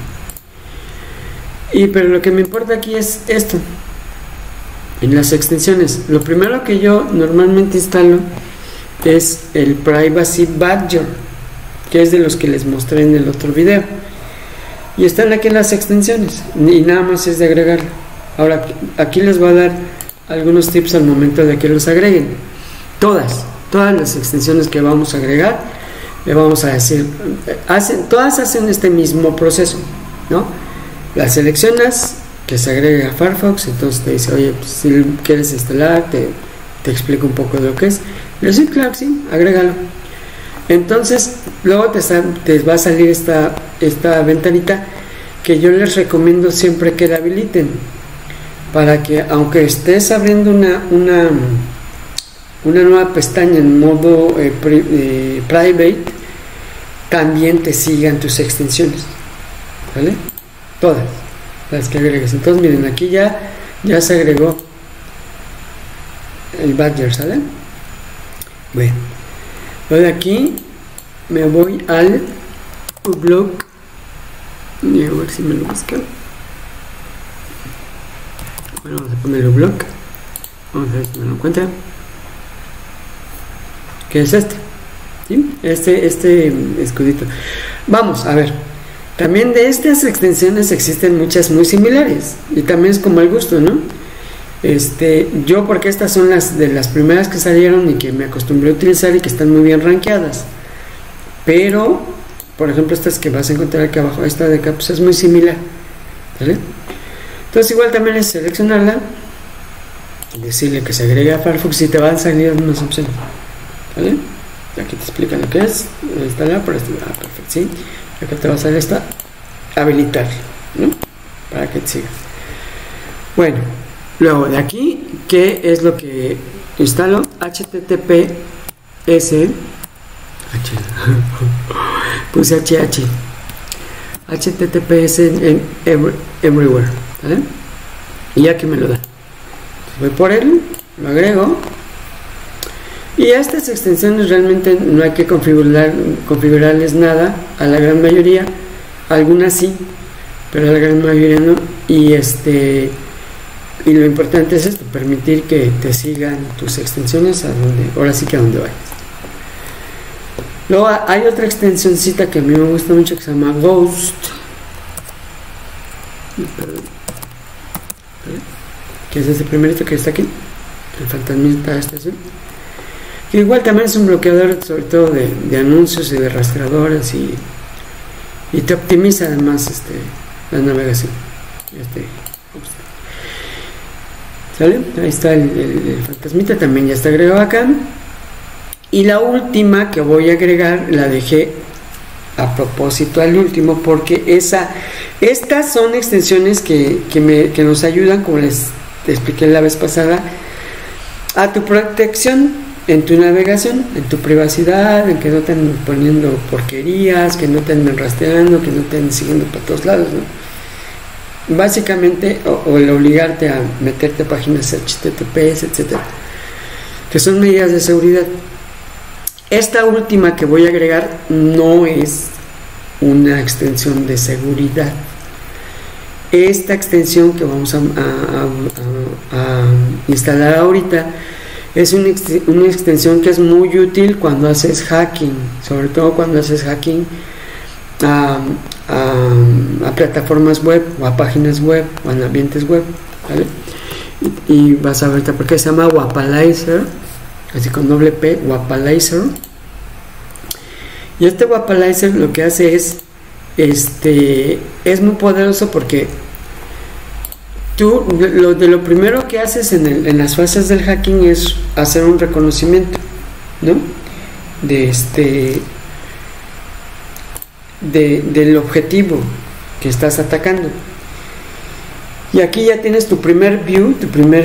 Pero lo que me importa aquí es esto, en las extensiones. Lo primero que yo normalmente instalo es el Privacy Badger, que es de los que les mostré en el otro video, y están aquí en las extensiones, y nada más es de agregarlo. Ahora, aquí les voy a dar algunos tips al momento de que los agreguen. Todas las extensiones que vamos a agregar, le vamos a decir, todas hacen este mismo proceso, ¿no? Las seleccionas, que se agregue a Firefox, entonces te dice, oye, pues, si quieres instalar, te te explico un poco de lo que es. Pero sí, claro que sí, agrégalo. Entonces, luego te va a salir esta ventanita que yo les recomiendo siempre que la habiliten, para que aunque estés abriendo una nueva pestaña en modo private, también te sigan tus extensiones, ¿vale? Todas las que agregues. Entonces miren, aquí ya se agregó el Badger, ¿sale? Bueno, de aquí me voy al blog y a ver si me lo busca. Bueno, vamos a poner el blog, vamos a ver si me lo encuentra, que es este, ¿sí? Este escudito. Vamos a ver, también de estas extensiones existen muchas muy similares y también es como el gusto, ¿no? Yo, porque estas son de las primeras que salieron y que me acostumbré a utilizar y que están muy bien rankeadas, pero por ejemplo estas que vas a encontrar aquí abajo, esta de acá, pues es muy similar, ¿vale? Entonces igual también es seleccionarla y decirle que se agregue a Firefox y te van a salir unas opciones, ¿vale? Aquí te explican lo que es instalar, por perfecto, sí. Acá te va a salir esta, habilitar, ¿no? Para que te siga. Bueno, luego de aquí, ¿qué es lo que instalo? HTTPS, puse HTTPS en everywhere, ¿vale? Y aquí me lo da. Voy por él, lo agrego. Y a estas extensiones realmente no hay que configurarles nada, a la gran mayoría, algunas sí, pero a la gran mayoría no. Y lo importante es esto, permitir que te sigan tus extensiones ahora sí que a donde vayas. Luego hay otra extensioncita que a mí me gusta mucho que se llama Ghost, que es ese primerito que está aquí, el fantasmita estación, que igual también es un bloqueador sobre todo de anuncios y de rastreadores y te optimiza además la navegación. ¿Sale? Ahí está el fantasmita, también ya está agregado acá. Y la última que voy a agregar la dejé a propósito al último, porque estas son extensiones que nos ayudan, como les expliqué la vez pasada, a tu protección en tu navegación, en tu privacidad, en que no te anden poniendo porquerías, que no te anden rastreando, que no te anden siguiendo para todos lados, ¿no? Básicamente, o el obligarte a meterte a páginas HTTPS, etcétera, que son medidas de seguridad. Esta última que voy a agregar no es una extensión de seguridad. Esta extensión que vamos a instalar ahorita es una extensión que es muy útil cuando haces hacking, sobre todo cuando haces hacking a plataformas web o a páginas web o en ambientes web, ¿vale? Y vas a ver porque se llama Wapalizer, así con doble P, Wapalizer. Y este Wapalizer lo que hace es muy poderoso porque tú lo primero que haces en las fases del hacking es hacer un reconocimiento, ¿no? Del objetivo que estás atacando. Y aquí ya tienes tu primer view, tu primer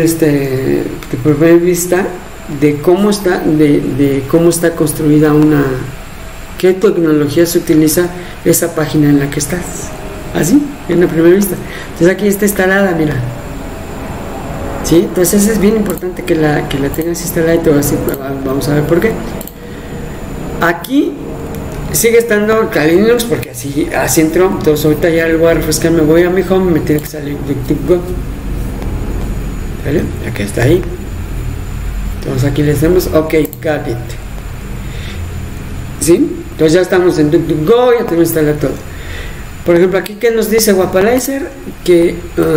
vista de cómo está construida qué tecnología se utiliza esa página en la que estás. Así, en la primera vista. Entonces aquí está instalada, mira. ¿Sí? Entonces es bien importante que la tengas instalada y te vamos a ver por qué. Aquí sigue estando Linux porque así entró. Entonces ahorita ya le voy a refrescar, me voy a mi home, me tiene que salir DuckDuckGo. ¿Vale? Aquí está ahí. Entonces aquí le hacemos OK, got it. ¿Sí? Entonces ya estamos en DuckDuckGo, ya tenemos instalado todo. Por ejemplo, aquí que nos dice Wapalizer que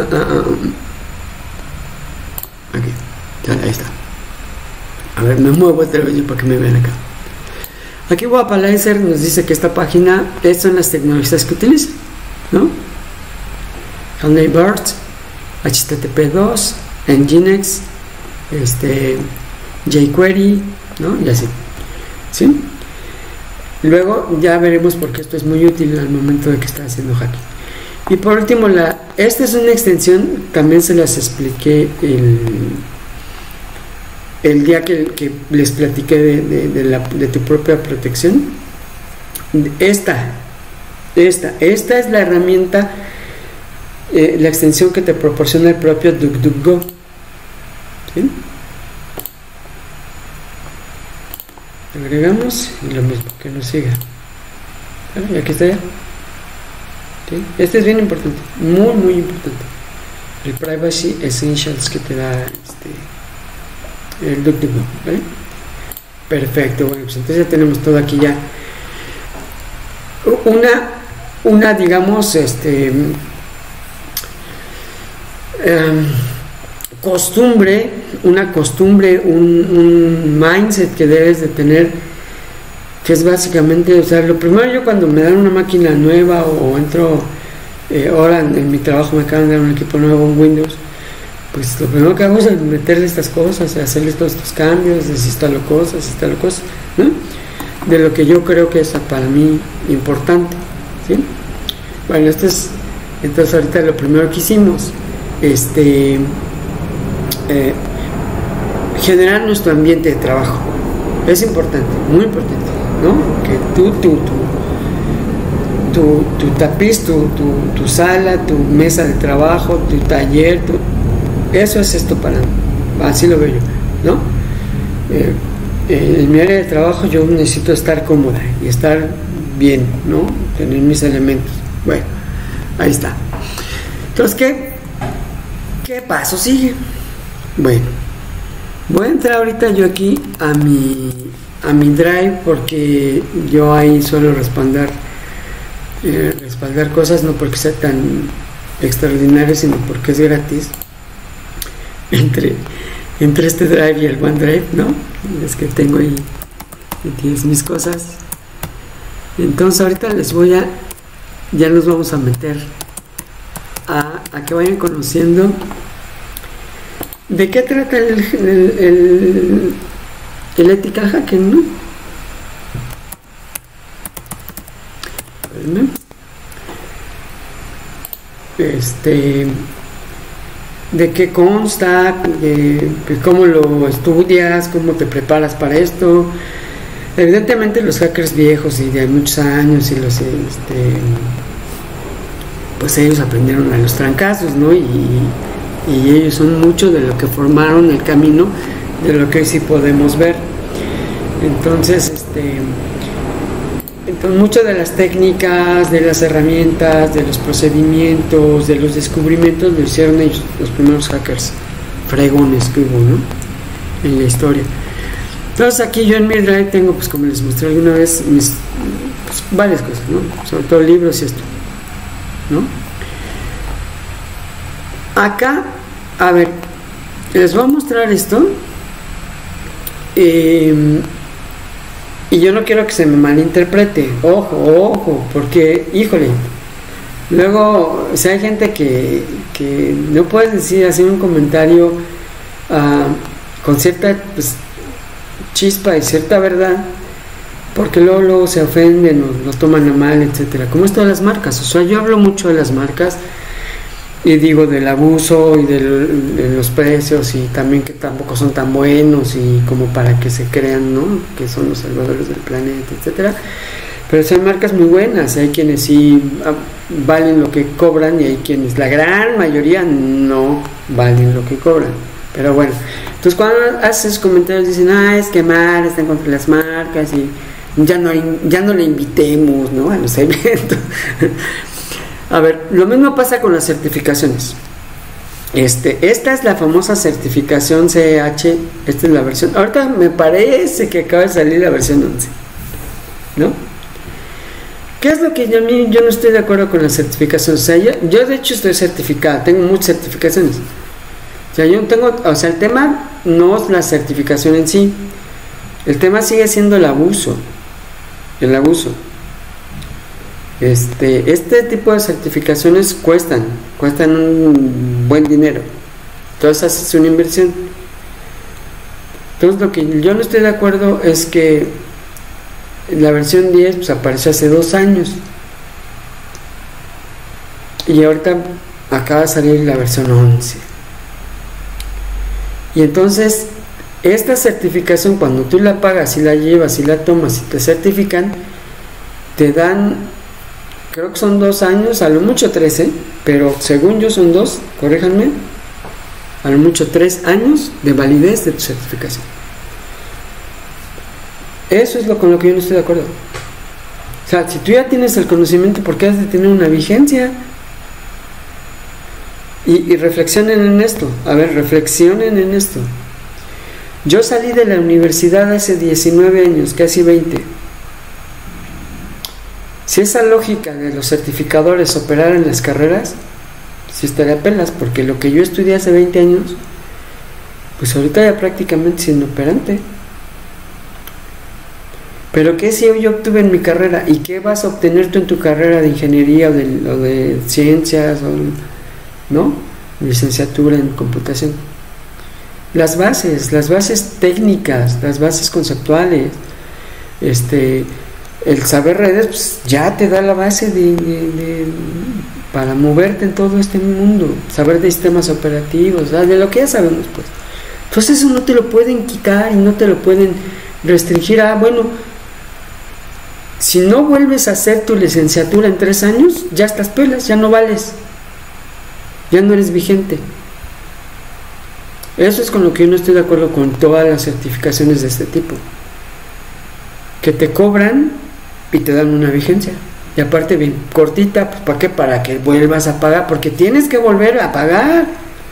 aquí, ahí está. A ver, me muevo otra vez para que me vean acá. Aquí Wapalizer nos dice que esta página, estas son las tecnologías que utiliza, ¿no? Honeybeard, HTTP2, Nginx, jQuery, ¿no? Y así, ¿sí? Luego ya veremos por qué esto es muy útil al momento de que está haciendo hacking. Y por último, esta es una extensión, también se las expliqué el día que les platiqué de tu propia protección. Esta es la herramienta, la extensión que te proporciona el propio DuckDuckGo, ¿sí? Agregamos y lo mismo, que nos siga. Y aquí está ya. ¿Sí? Este es bien importante, muy importante. El Privacy Essentials que te da el DuckDuckGo, ¿vale? Perfecto, bueno, pues entonces ya tenemos todo aquí ya. Una digamos, costumbre, un mindset que debes de tener, que es básicamente, o sea, lo primero, yo cuando me dan una máquina nueva o entro, ahora en mi trabajo me acaban de dar un equipo nuevo, un Windows, pues lo primero que hago es meterle estas cosas, hacerle todos estos cambios, desinstalo cosas, ¿no? De lo que yo creo que es para mí importante, ¿sí? Bueno, entonces ahorita lo primero que hicimos, generar nuestro ambiente de trabajo. Es importante, muy importante, ¿no? Que tu tapiz, tu sala, tu mesa de trabajo, tu taller, eso es esto para mí, así lo veo yo, ¿no? En mi área de trabajo yo necesito estar cómoda y estar bien, ¿no? Tener mis elementos. Bueno, ahí está. Entonces, ¿qué paso sigue? Bueno, voy a entrar ahorita yo aquí a mi Drive, porque yo ahí suelo respaldar cosas, no porque sea tan extraordinario, sino porque es gratis. Entre este Drive y el OneDrive, ¿no? Es que tengo ahí metidas mis cosas. Entonces ahorita ya nos vamos a meter a que vayan conociendo de qué trata el ethical hacking, ¿no? De qué consta, cómo lo estudias, cómo te preparas para esto. Evidentemente los hackers viejos y de muchos años, y pues ellos aprendieron a los trancazos, ¿no? Y ellos son mucho de lo que formaron el camino de lo que hoy sí podemos ver. Entonces, muchas de las técnicas, de las herramientas, de los procedimientos, de los descubrimientos lo hicieron ellos, los primeros hackers fregones que hubo, ¿no? En la historia. Entonces aquí yo en mi Drive tengo, pues como les mostré alguna vez, varias cosas, ¿no? Sobre todo libros y esto, ¿no? Acá, a ver, les voy a mostrar esto. Y yo no quiero que se me malinterprete, ojo, porque, híjole, luego, o sea, hay gente que no puedes decir, hacer un comentario con cierta, pues, chispa y cierta verdad, porque luego se ofenden o lo toman a mal, etcétera. Como esto de las marcas, o sea, yo hablo mucho de las marcas y digo del abuso y de los precios, y también que tampoco son tan buenos y como para que se crean, ¿no? Que son los salvadores del planeta, etcétera. Pero sí hay marcas muy buenas, hay quienes sí valen lo que cobran y hay quienes, la gran mayoría, no valen lo que cobran. Pero bueno, entonces cuando haces comentarios dicen, es que Mar está en contra de las marcas y ya no le invitemos, ¿no? A los eventos. A ver, lo mismo pasa con las certificaciones. Esta es la famosa certificación CEH, esta es la versión, ahorita me parece que acaba de salir la versión 11, ¿no? ¿Qué es lo que yo no estoy de acuerdo con las certificaciones? O sea, yo de hecho estoy certificada, tengo muchas certificaciones. O sea, yo tengo, o sea, el tema no es la certificación en sí, el tema sigue siendo el abuso. Este tipo de certificaciones cuestan un buen dinero. Entonces haces una inversión. Entonces lo que yo no estoy de acuerdo es que la versión 10 pues apareció hace 2 años y ahorita acaba de salir la versión 11. Y entonces esta certificación, cuando tú la pagas y la llevas y la tomas y te certifican, te dan, creo que son 2 años, a lo mucho 3, pero según yo son 2, corréjanme, a lo mucho 3 años de validez de tu certificación. Eso es con lo que yo no estoy de acuerdo. O sea, si tú ya tienes el conocimiento, ¿por qué has de tener una vigencia? Y reflexionen en esto. A ver, reflexionen en esto. Yo salí de la universidad hace 19 años, casi 20. Si esa lógica de los certificadores operara en las carreras, sí estaría pelas, porque lo que yo estudié hace 20 años, pues ahorita ya prácticamente siendo operante. Pero ¿qué si yo obtuve en mi carrera? ¿Y qué vas a obtener tú en tu carrera de ingeniería o de ciencias, ¿no? Licenciatura en computación? Las bases técnicas, las bases conceptuales, el saber redes, pues ya te da la base para moverte en todo este mundo, saber de sistemas operativos, de lo que ya sabemos, pues. Entonces eso no te lo pueden quitar y no te lo pueden restringir. Bueno, si no vuelves a hacer tu licenciatura en 3 años, ya estás pelas, ya no vales, ya no eres vigente. Eso es con lo que yo no estoy de acuerdo con todas las certificaciones de este tipo, que te cobran y te dan una vigencia, y aparte bien cortita. Pues ¿para qué? Para que vuelvas a pagar, porque tienes que volver a pagar.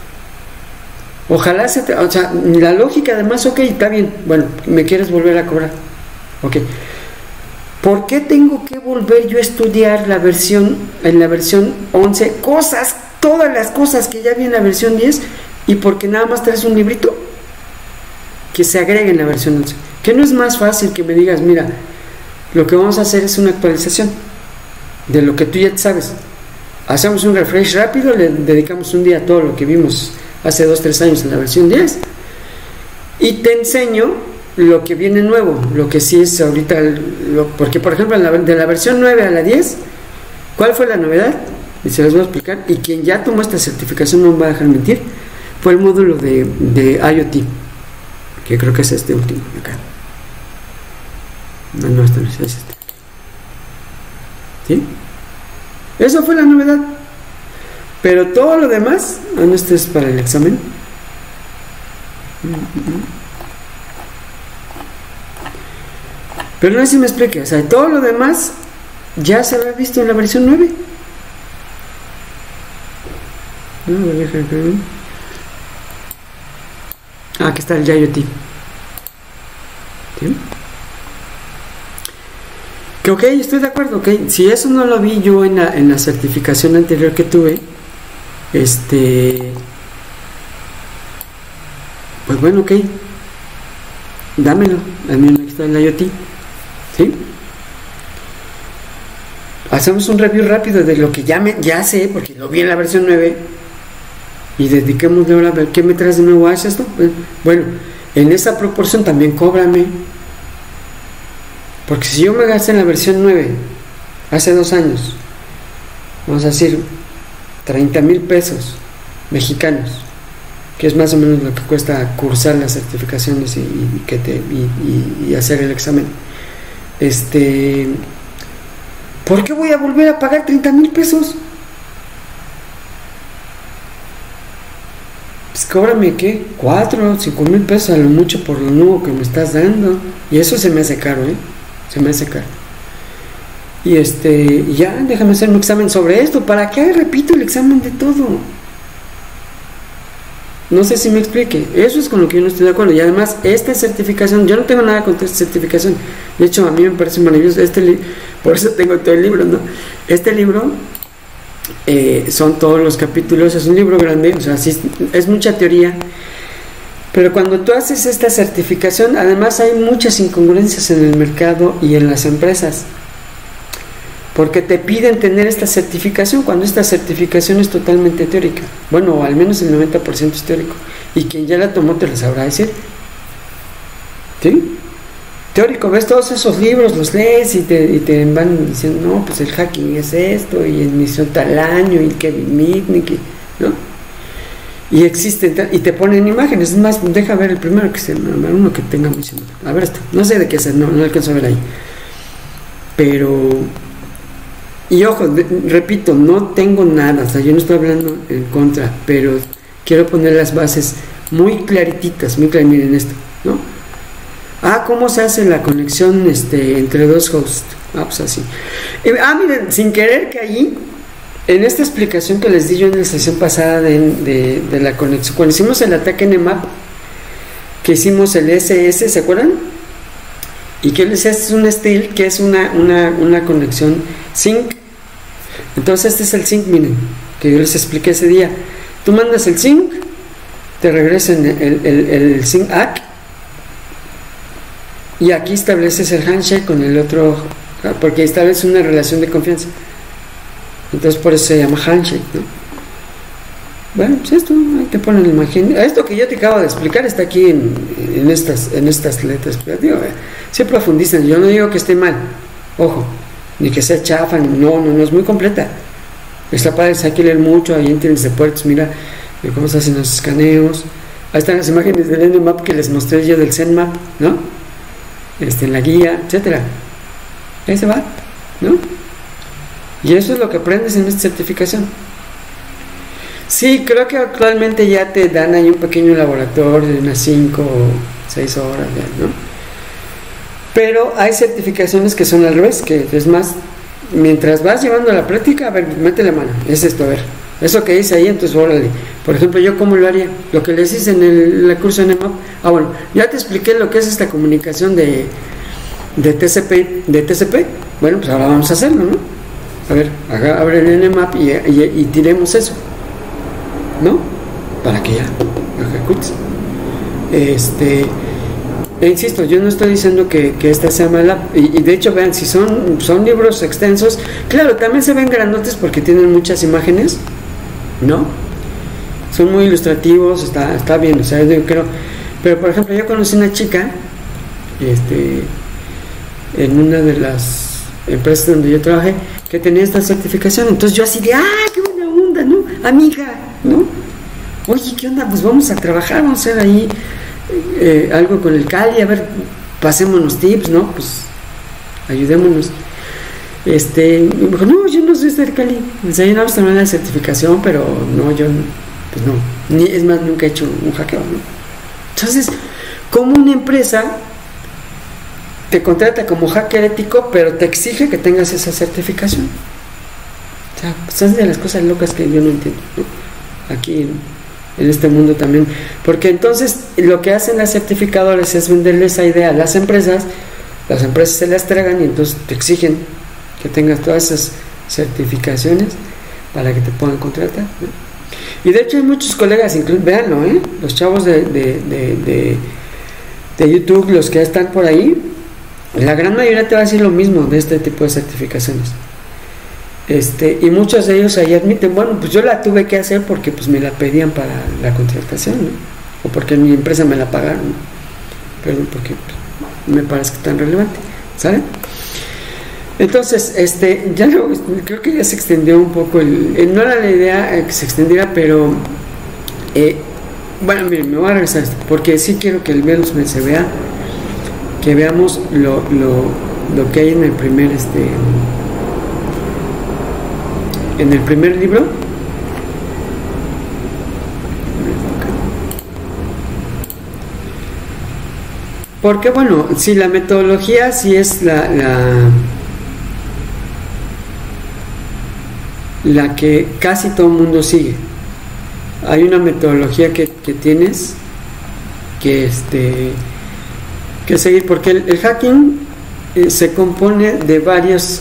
Ojalá o sea, la lógica además, ok, está bien, bueno, me quieres volver a cobrar, ok, ¿por qué tengo que volver yo a estudiar en la versión 11 todas las cosas que ya vi en la versión 10, y porque nada más traes un librito que se agregue en la versión 11? ¿Que no es más fácil que me digas, mira, lo que vamos a hacer es una actualización de lo que tú ya sabes? Hacemos un refresh rápido, le dedicamos un día a todo lo que vimos hace 2-3 años en la versión 10, y te enseño lo que viene nuevo, lo que sí es ahorita, porque por ejemplo de la versión 9 a la 10, ¿cuál fue la novedad? Y se los voy a explicar, y quien ya tomó esta certificación no me va a dejar mentir, fue el módulo de IoT, que creo que es este último acá. No, este no es este. ¿Sí? Eso fue la novedad. Pero todo lo demás, este es para el examen. Pero no sé si me explique, o sea, todo lo demás ya se había visto en la versión 9. Aquí está el IoT. ¿Sí? Que ok, estoy de acuerdo, ok. Si eso no lo vi yo en la certificación anterior que tuve, pues bueno, ok, dámelo, aquí está el IoT, ¿sí? Hacemos un review rápido de lo que ya sé, porque lo vi en la versión 9, y dediquémosle ahora a ver qué me traes de nuevo a esto. Bueno, en esa proporción también cóbrame, porque si yo me gasté en la versión 9 hace 2 años, vamos a decir 30,000 pesos mexicanos, que es más o menos lo que cuesta cursar las certificaciones y hacer el examen, ¿por qué voy a volver a pagar 30,000 pesos? Pues cóbrame, ¿qué? 4 o 5,000 pesos a lo mucho por lo nuevo que me estás dando, y eso se me hace caro, se me hace caro. Y ya, déjame hacer un examen sobre esto. ¿Para qué repito el examen de todo? No sé si me explique. Eso es con lo que yo no estoy de acuerdo. Y además, esta certificación, yo no tengo nada contra esta certificación. De hecho, a mí me parece maravilloso. Por eso tengo todo el libro, ¿no? Este libro son todos los capítulos. Es un libro grande, o sea, sí, es mucha teoría. Pero cuando tú haces esta certificación, además hay muchas incongruencias en el mercado y en las empresas, porque te piden tener esta certificación cuando esta certificación es totalmente teórica. Bueno, al menos el 90% es teórico, y quien ya la tomó te lo sabrá decir. ¿sí? Teórico, ves todos esos libros, los lees y te van diciendo, no, pues el hacking es esto, y inició tal año, y Kevin Mitnick, ¿no? Y existen, y te ponen imágenes. Es más, deja ver el primero que uno que tenga mucho. A ver esto, no sé de qué es, no alcanzo a ver ahí. Pero, y ojo, repito, no tengo nada, o sea, yo no estoy hablando en contra, pero quiero poner las bases muy clarititas, miren esto, ¿no? ¿Cómo se hace la conexión entre dos hosts? Pues así. Miren, sin querer que allí, en esta explicación que les di yo en la sesión pasada de la conexión, cuando hicimos el ataque Nmap, que hicimos el SS, ¿se acuerdan? Y que el SS es un steel, que es una conexión sync. Entonces este es el sync, miren, que yo les expliqué ese día. Tú mandas el sync, te regresan el sync ACK, y aquí estableces el handshake con el otro, porque estableces una relación de confianza. Entonces por eso se llama handshake, ¿no? Bueno, pues esto, hay que poner la imagen. Esto que yo te acabo de explicar está aquí en estas letras. Pero digo, sí profundizan. Yo no digo que esté mal, ojo, ni que sea chafa, no, es muy completa. Está padre, hay que leer mucho, ahí entiendes de puertos, mira cómo se hacen los escaneos. Ahí están las imágenes del Nmap que les mostré yo del Zenmap, ¿no? En la guía, etcétera. Ahí se va, ¿no? Y eso es lo que aprendes en esta certificación. Sí, creo que actualmente ya te dan ahí un pequeño laboratorio de unas 5 o 6 horas, ¿no? Pero hay certificaciones que son al revés, que es más, mientras vas llevando la práctica, a ver, mete la mano, es esto, a ver, eso que dice ahí, entonces órale. Por ejemplo, yo cómo lo haría, lo que les hice en el curso de Nmap. Bueno, ya te expliqué lo que es esta comunicación de TCP. Bueno, pues ahora vamos a hacerlo, ¿no? A ver, abre el Nmap y tiremos eso, ¿no? Para que ya lo ejecutes. Insisto, yo no estoy diciendo que esta sea mala, y de hecho, vean, si son libros extensos, claro, también se ven grandotes porque tienen muchas imágenes, ¿no? Son muy ilustrativos, está bien, o sea, yo creo. Pero por ejemplo, yo conocí una chica en una de las empresas donde yo trabajé, que tenía esta certificación. Entonces yo así de, qué buena onda, ¿no? Amiga, ¿no? Oye, ¿qué onda? Pues vamos a trabajar, vamos a hacer ahí algo con el Kali, a ver, pasémonos tips, ¿no? Pues ayudémonos. Y me dijo, no, yo no soy del Kali. O sea, yo no también la certificación, pero no, yo pues no. Es más, nunca he hecho un hackeo, ¿no? Entonces, como una empresa te contrata como hacker ético, pero te exige que tengas esa certificación. O sea, pues es de las cosas locas que yo no entiendo, ¿no? Aquí en este mundo también, porque entonces lo que hacen las certificadoras es venderle esa idea a las empresas se las tragan y entonces te exigen que tengas todas esas certificaciones para que te puedan contratar, ¿no? Y de hecho hay muchos colegas, incluso, véanlo, los chavos de YouTube, los que están por ahí, la gran mayoría te va a decir lo mismo de este tipo de certificaciones. Y muchos de ellos ahí admiten, bueno, pues yo la tuve que hacer porque pues me la pedían para la contratación, ¿no? O porque mi empresa me la pagaron, ¿no? Perdón, porque me parece tan relevante, ¿saben? Entonces, creo que ya se extendió un poco no era la idea que se extendiera, pero bueno, miren, me voy a regresar a esto, porque sí quiero que el menos se vea, que veamos lo que hay en el primer en el primer libro. Porque bueno, si la metodología sí es la que casi todo el mundo sigue. Hay una metodología que tienes que seguir, porque el hacking se compone de varios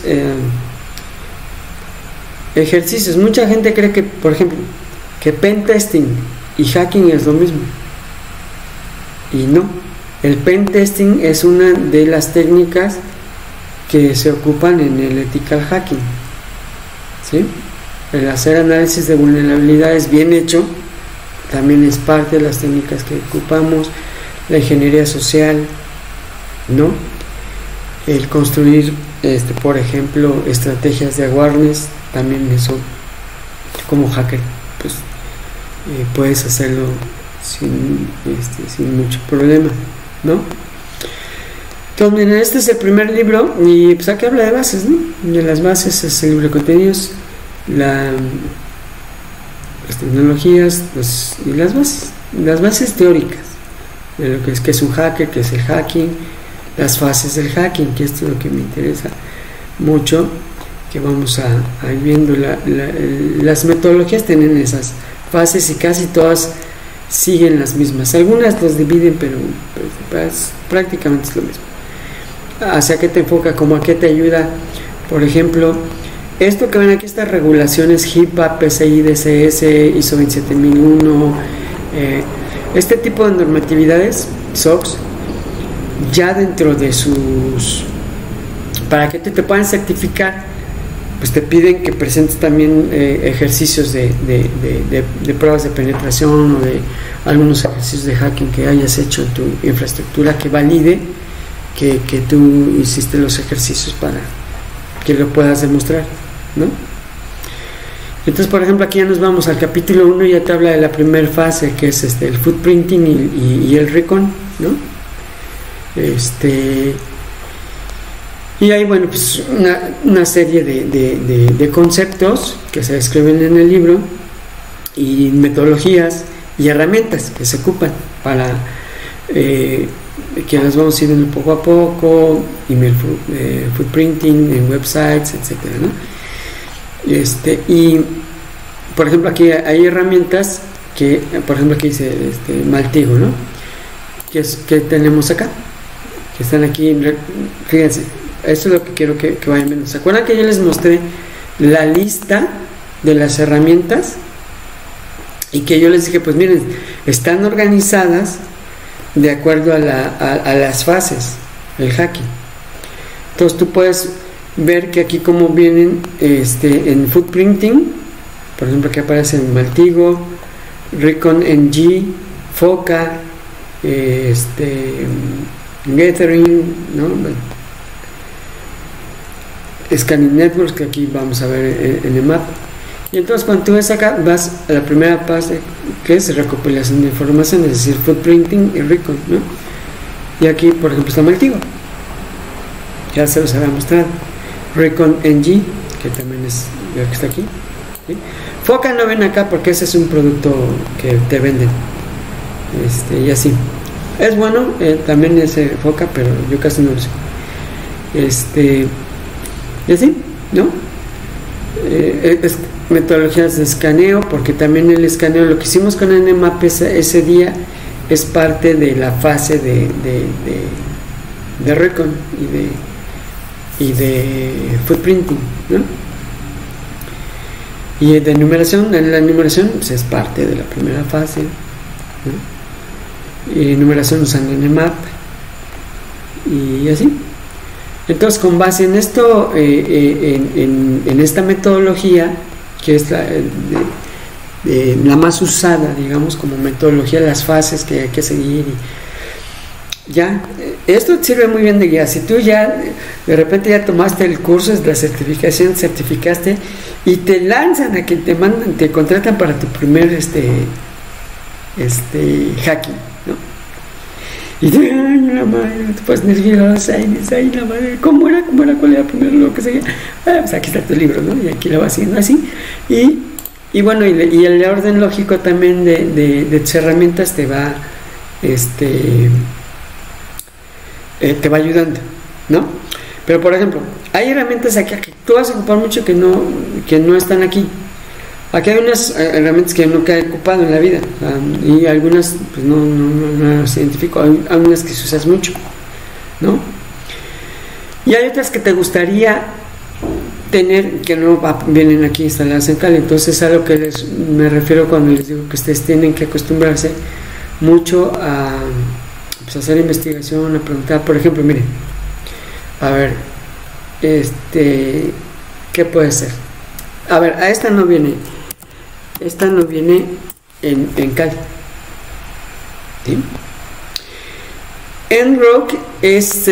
ejercicios. Mucha gente cree que, por ejemplo, que pentesting y hacking es lo mismo, y no. El pentesting es una de las técnicas que se ocupan en el ethical hacking, ¿sí? El hacer análisis de vulnerabilidades bien hecho también es parte de las técnicas que ocupamos. La ingeniería social, ¿no? El construir, por ejemplo, estrategias de awareness, también eso, como hacker, pues puedes hacerlo sin mucho problema, ¿no? Entonces, miren, este es el primer libro y pues aquí habla de bases, ¿no? De las bases es el libro de contenidos, las tecnologías y las bases teóricas de lo que es un hacker, que es el hacking, las fases del hacking, que esto es lo que me interesa mucho, que vamos a ir viendo. Las metodologías tienen esas fases y casi todas siguen las mismas, algunas los dividen, pero pues, prácticamente es lo mismo. ¿Hacia qué te enfoca? ¿Cómo a qué te ayuda? Por ejemplo, esto que ven aquí, estas regulaciones HIPAA, PCI DSS, ISO 27001, este tipo de normatividades, SOX, ya dentro de sus, para que te puedan certificar, pues te piden que presentes también ejercicios de pruebas de penetración o de algunos ejercicios de hacking que hayas hecho en tu infraestructura, que valide que tú hiciste los ejercicios para que lo puedas demostrar, ¿no? Entonces, por ejemplo, aquí ya nos vamos al capítulo 1, ya te habla de la primera fase, que es el footprinting y el recon, ¿no? Y hay, bueno, pues una serie de conceptos que se describen en el libro y metodologías y herramientas que se ocupan para que las vamos a ir viendo poco a poco, email footprinting en websites, etcétera, ¿no? Y por ejemplo aquí hay herramientas que, por ejemplo aquí dice Maltigo, ¿no? Que tenemos acá, que están aquí, fíjense, esto es lo que quiero que vayan viendo. ¿Se acuerdan que yo les mostré la lista de las herramientas? Y que yo les dije, pues miren, están organizadas de acuerdo a las fases del hacking. Entonces tú puedes ver que aquí como vienen en footprinting, por ejemplo aquí aparece Maltigo, Recon NG, Foca, Gathering, ¿no? Scanning Networks, que aquí vamos a ver en el mapa. Y entonces cuando tú ves acá, vas a la primera fase, que es recopilación de información, es decir, footprinting y recon, ¿no? Y aquí, por ejemplo, está Maltigo, ya se los había mostrado. Recon NG, que también es lo que está aquí, ¿sí? Foca no ven acá porque ese es un producto que te venden, y así. Es bueno, también ese Foca, pero yo casi no lo sé. Y así, ¿no? Metodologías de escaneo, porque también el escaneo, lo que hicimos con Nmap ese día, es parte de la fase de recon y de footprinting, ¿no? Y de enumeración, la enumeración pues, es parte de la primera fase, ¿no? Y enumeración usando Nmap y así. Entonces, con base en esto, en esta metodología, que es la más usada, digamos, como metodología, las fases que hay que seguir, y ya, esto sirve muy bien de guía. Si tú ya, de repente ya tomaste el curso, es la certificación, certificaste, y te lanzan a que te mandan, te contratan para tu primer hacking, ¿no? Y tú, ay, la madre, pues nerviosa, y dices, ay, la madre, ¿cómo era? ¿Cuál era primero lo que seguía? Pues aquí está tu libro, ¿no? Y aquí lo vas haciendo así. Y bueno, y el orden lógico también de tus herramientas te va, te va ayudando, ¿no? Pero, por ejemplo, hay herramientas aquí que tú vas a ocupar mucho que no están aquí. Aquí hay unas herramientas que nunca he ocupado en la vida, y algunas pues no las identifico. Hay unas que se usas mucho, ¿no? Y hay otras que te gustaría tener que no vienen aquí instaladas en Kali. Entonces, a lo que me refiero cuando les digo que ustedes tienen que acostumbrarse mucho a pues, hacer investigación, a preguntar. Por ejemplo, miren, a ver, ¿qué puede ser? A ver, a esta no viene en Kali, ¿sí? Nrock es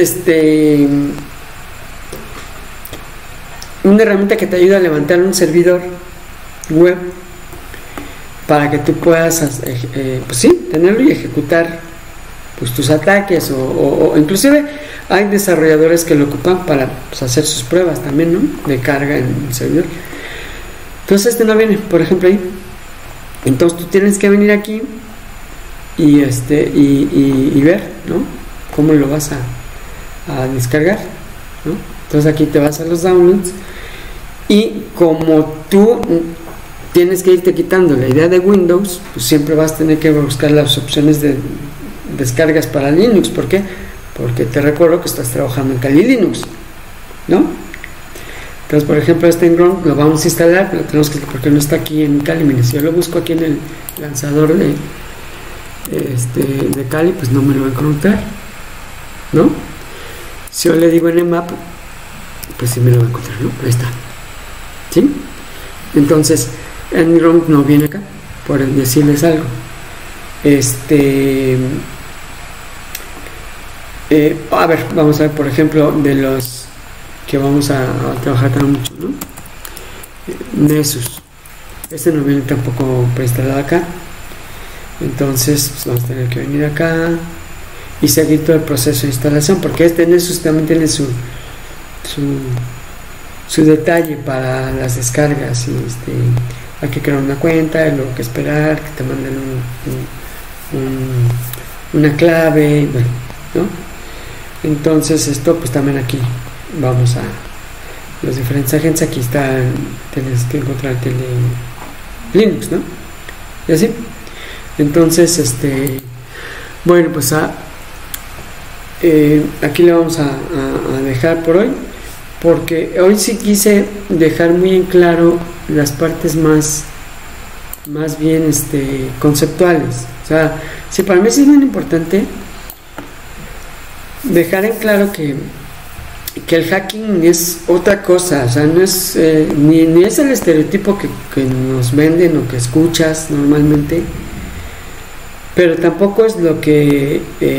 una herramienta que te ayuda a levantar un servidor web para que tú puedas pues sí, tenerlo y ejecutar pues tus ataques o inclusive hay desarrolladores que lo ocupan para pues, hacer sus pruebas también, ¿no? De carga en el servidor. Entonces no viene, por ejemplo, ahí. Entonces tú tienes que venir aquí y ver, ¿no? Cómo lo vas a descargar, ¿no? Entonces aquí te vas a los downloads y como tú tienes que irte quitando la idea de Windows, pues siempre vas a tener que buscar las opciones de descargas para Linux. ¿Por qué? Porque te recuerdo que estás trabajando en Kali Linux, ¿no? Entonces, por ejemplo, en Ground lo vamos a instalar, pero tenemos que, porque no está aquí en Kali. Mira, si yo lo busco aquí en el lanzador de Kali, pues no me lo va a encontrar, ¿no? Si yo le digo nmap, pues sí me lo va a encontrar, ¿no? Ahí está, ¿sí? Entonces, en Ground no viene acá, por decirles algo. A ver, vamos a ver, por ejemplo, de los que vamos a trabajar tan mucho, ¿no? Nessus. No viene tampoco preinstalado acá. Entonces, pues vamos a tener que venir acá y seguir todo el proceso de instalación, porque Nessus también tiene su detalle para las descargas. Y hay que crear una cuenta, y luego que esperar que te manden una clave, bueno, ¿no? Entonces esto pues también aquí vamos a los diferentes agentes. Aquí están, tienes que encontrarte el de Linux, ¿no? Y así. Entonces bueno, pues aquí le vamos a dejar por hoy, porque hoy sí quise dejar muy en claro las partes más bien conceptuales. O sea, sí, para mí sí es muy importante dejar en claro que el hacking es otra cosa. O sea, no es ni es el estereotipo que nos venden o que escuchas normalmente, pero tampoco es lo que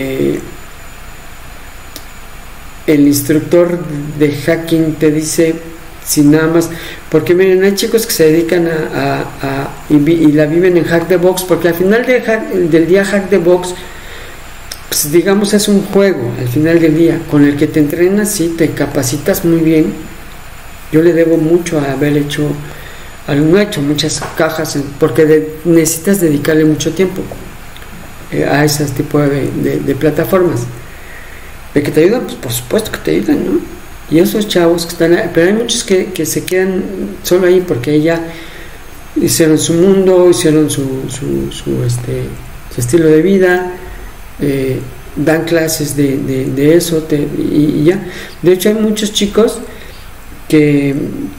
el instructor de hacking te dice, sin nada más. Porque miren, hay chicos que se dedican y la viven en Hack the Box, porque al final del día Hack the Box, pues digamos, es un juego al final del día con el que te entrenas y te capacitas muy bien. Yo le debo mucho a haber hecho, no he hecho muchas cajas, porque necesitas dedicarle mucho tiempo a ese tipo de plataformas. ¿De que te ayudan? Pues por supuesto que te ayudan, ¿no? Y esos chavos que están ahí, pero hay muchos que se quedan solo ahí porque ya hicieron su mundo, hicieron su estilo de vida, dan clases de eso, y ya. De hecho, hay muchos chicos que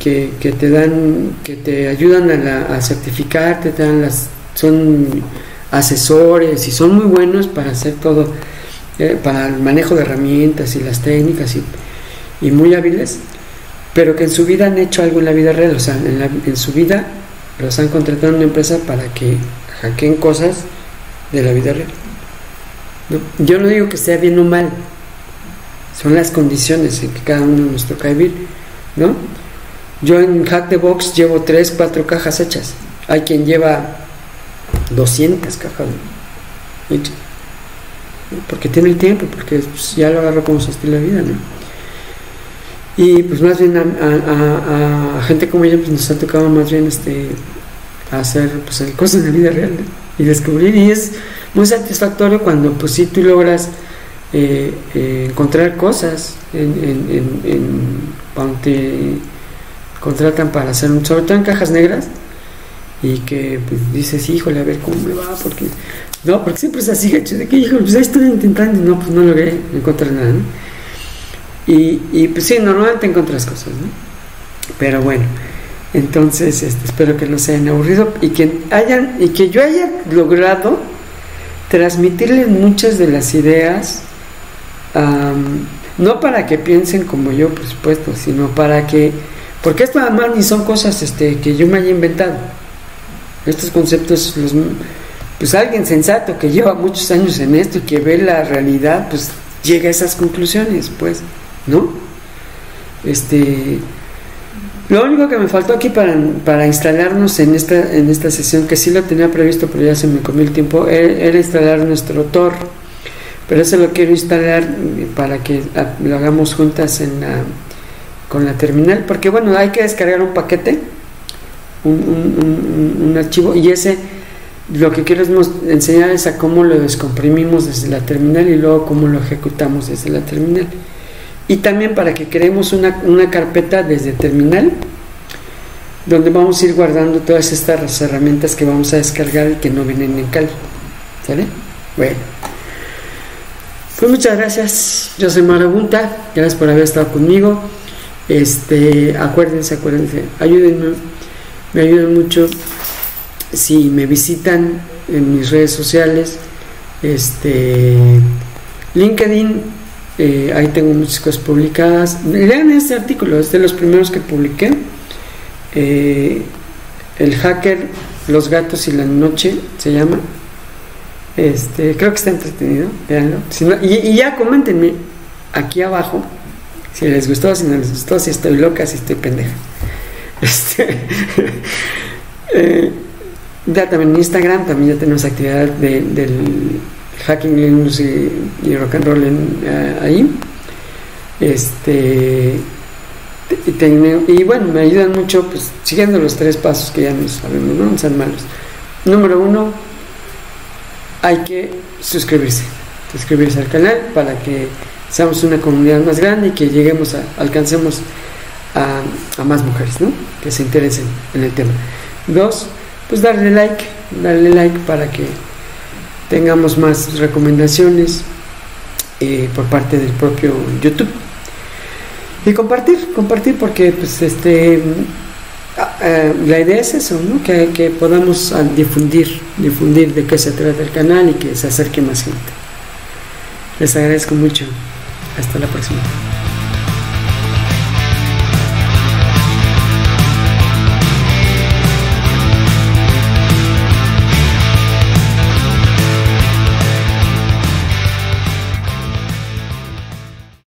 te ayudan a certificarte, son asesores y son muy buenos para hacer todo, para el manejo de herramientas y las técnicas y muy hábiles, pero que en su vida han hecho algo en la vida real. O sea, en su vida los han contratado en una empresa para que hackeen cosas de la vida real, ¿no? Yo no digo que sea bien o mal, son las condiciones en que cada uno nos toca vivir, ¿no? Yo en Hack the Box llevo 3, 4 cajas hechas. Hay quien lleva 200 cajas hechas, ¿no? Porque tiene el tiempo, porque pues, ya lo agarró como su estilo de vida, ¿no? Y pues más bien a gente como yo pues nos ha tocado más bien hacer pues cosas en la vida real, ¿no? Y descubrir, y es muy satisfactorio cuando pues sí tú logras encontrar cosas cuando te contratan para hacer sobre todo en cajas negras, y que pues dices, híjole, a ver cómo me va, porque siempre es así, hecho de que híjole, pues ahí estoy intentando y no, pues no logré encontrar nada, ¿no? Y pues sí, normalmente encuentras cosas, ¿no? Pero bueno, entonces espero que no se hayan aburrido y que yo haya logrado transmitirles muchas de las ideas, no para que piensen como yo, por supuesto, sino porque esto además ni son cosas que yo me haya inventado. Estos conceptos pues alguien sensato que lleva muchos años en esto y que ve la realidad, pues llega a esas conclusiones, pues, ¿no? Lo único que me faltó aquí para instalarnos en esta sesión, que sí lo tenía previsto, pero ya se me comió el tiempo, era instalar nuestro Tor, pero eso lo quiero instalar para que lo hagamos juntas con la terminal, porque bueno, hay que descargar un paquete, un archivo, y ese, lo que quiero enseñar es a cómo lo descomprimimos desde la terminal y luego cómo lo ejecutamos desde la terminal. Y también para que creemos una carpeta desde terminal, donde vamos a ir guardando todas estas herramientas que vamos a descargar y que no vienen en Kali. ¿Sale? Bueno, pues muchas gracias. Yo soy Marabunta, gracias por haber estado conmigo. Acuérdense, ayúdenme, me ayudan mucho si me visitan en mis redes sociales, LinkedIn. Ahí tengo muchas cosas publicadas. Lean este artículo, es de los primeros que publiqué. El hacker, los gatos y la noche se llama. Creo que está entretenido, véanlo. Si no, y ya coméntenme aquí abajo si les gustó, si no les gustó, si estoy loca, si estoy pendeja. Ya también en Instagram también ya tenemos actividad del Hacking Linux y Rock and Roll ahí. Y bueno, me ayudan mucho, pues siguiendo los 3 pasos que ya nos sabemos, no sean malos. Número 1, hay que suscribirse al canal para que seamos una comunidad más grande y que alcancemos a más mujeres, ¿no?, que se interesen en el tema. 2, pues darle like para que tengamos más recomendaciones por parte del propio YouTube, y compartir porque pues la idea es eso, ¿no?, que podamos difundir de qué se trata el canal y que se acerque más gente. Les agradezco mucho. Hasta la próxima.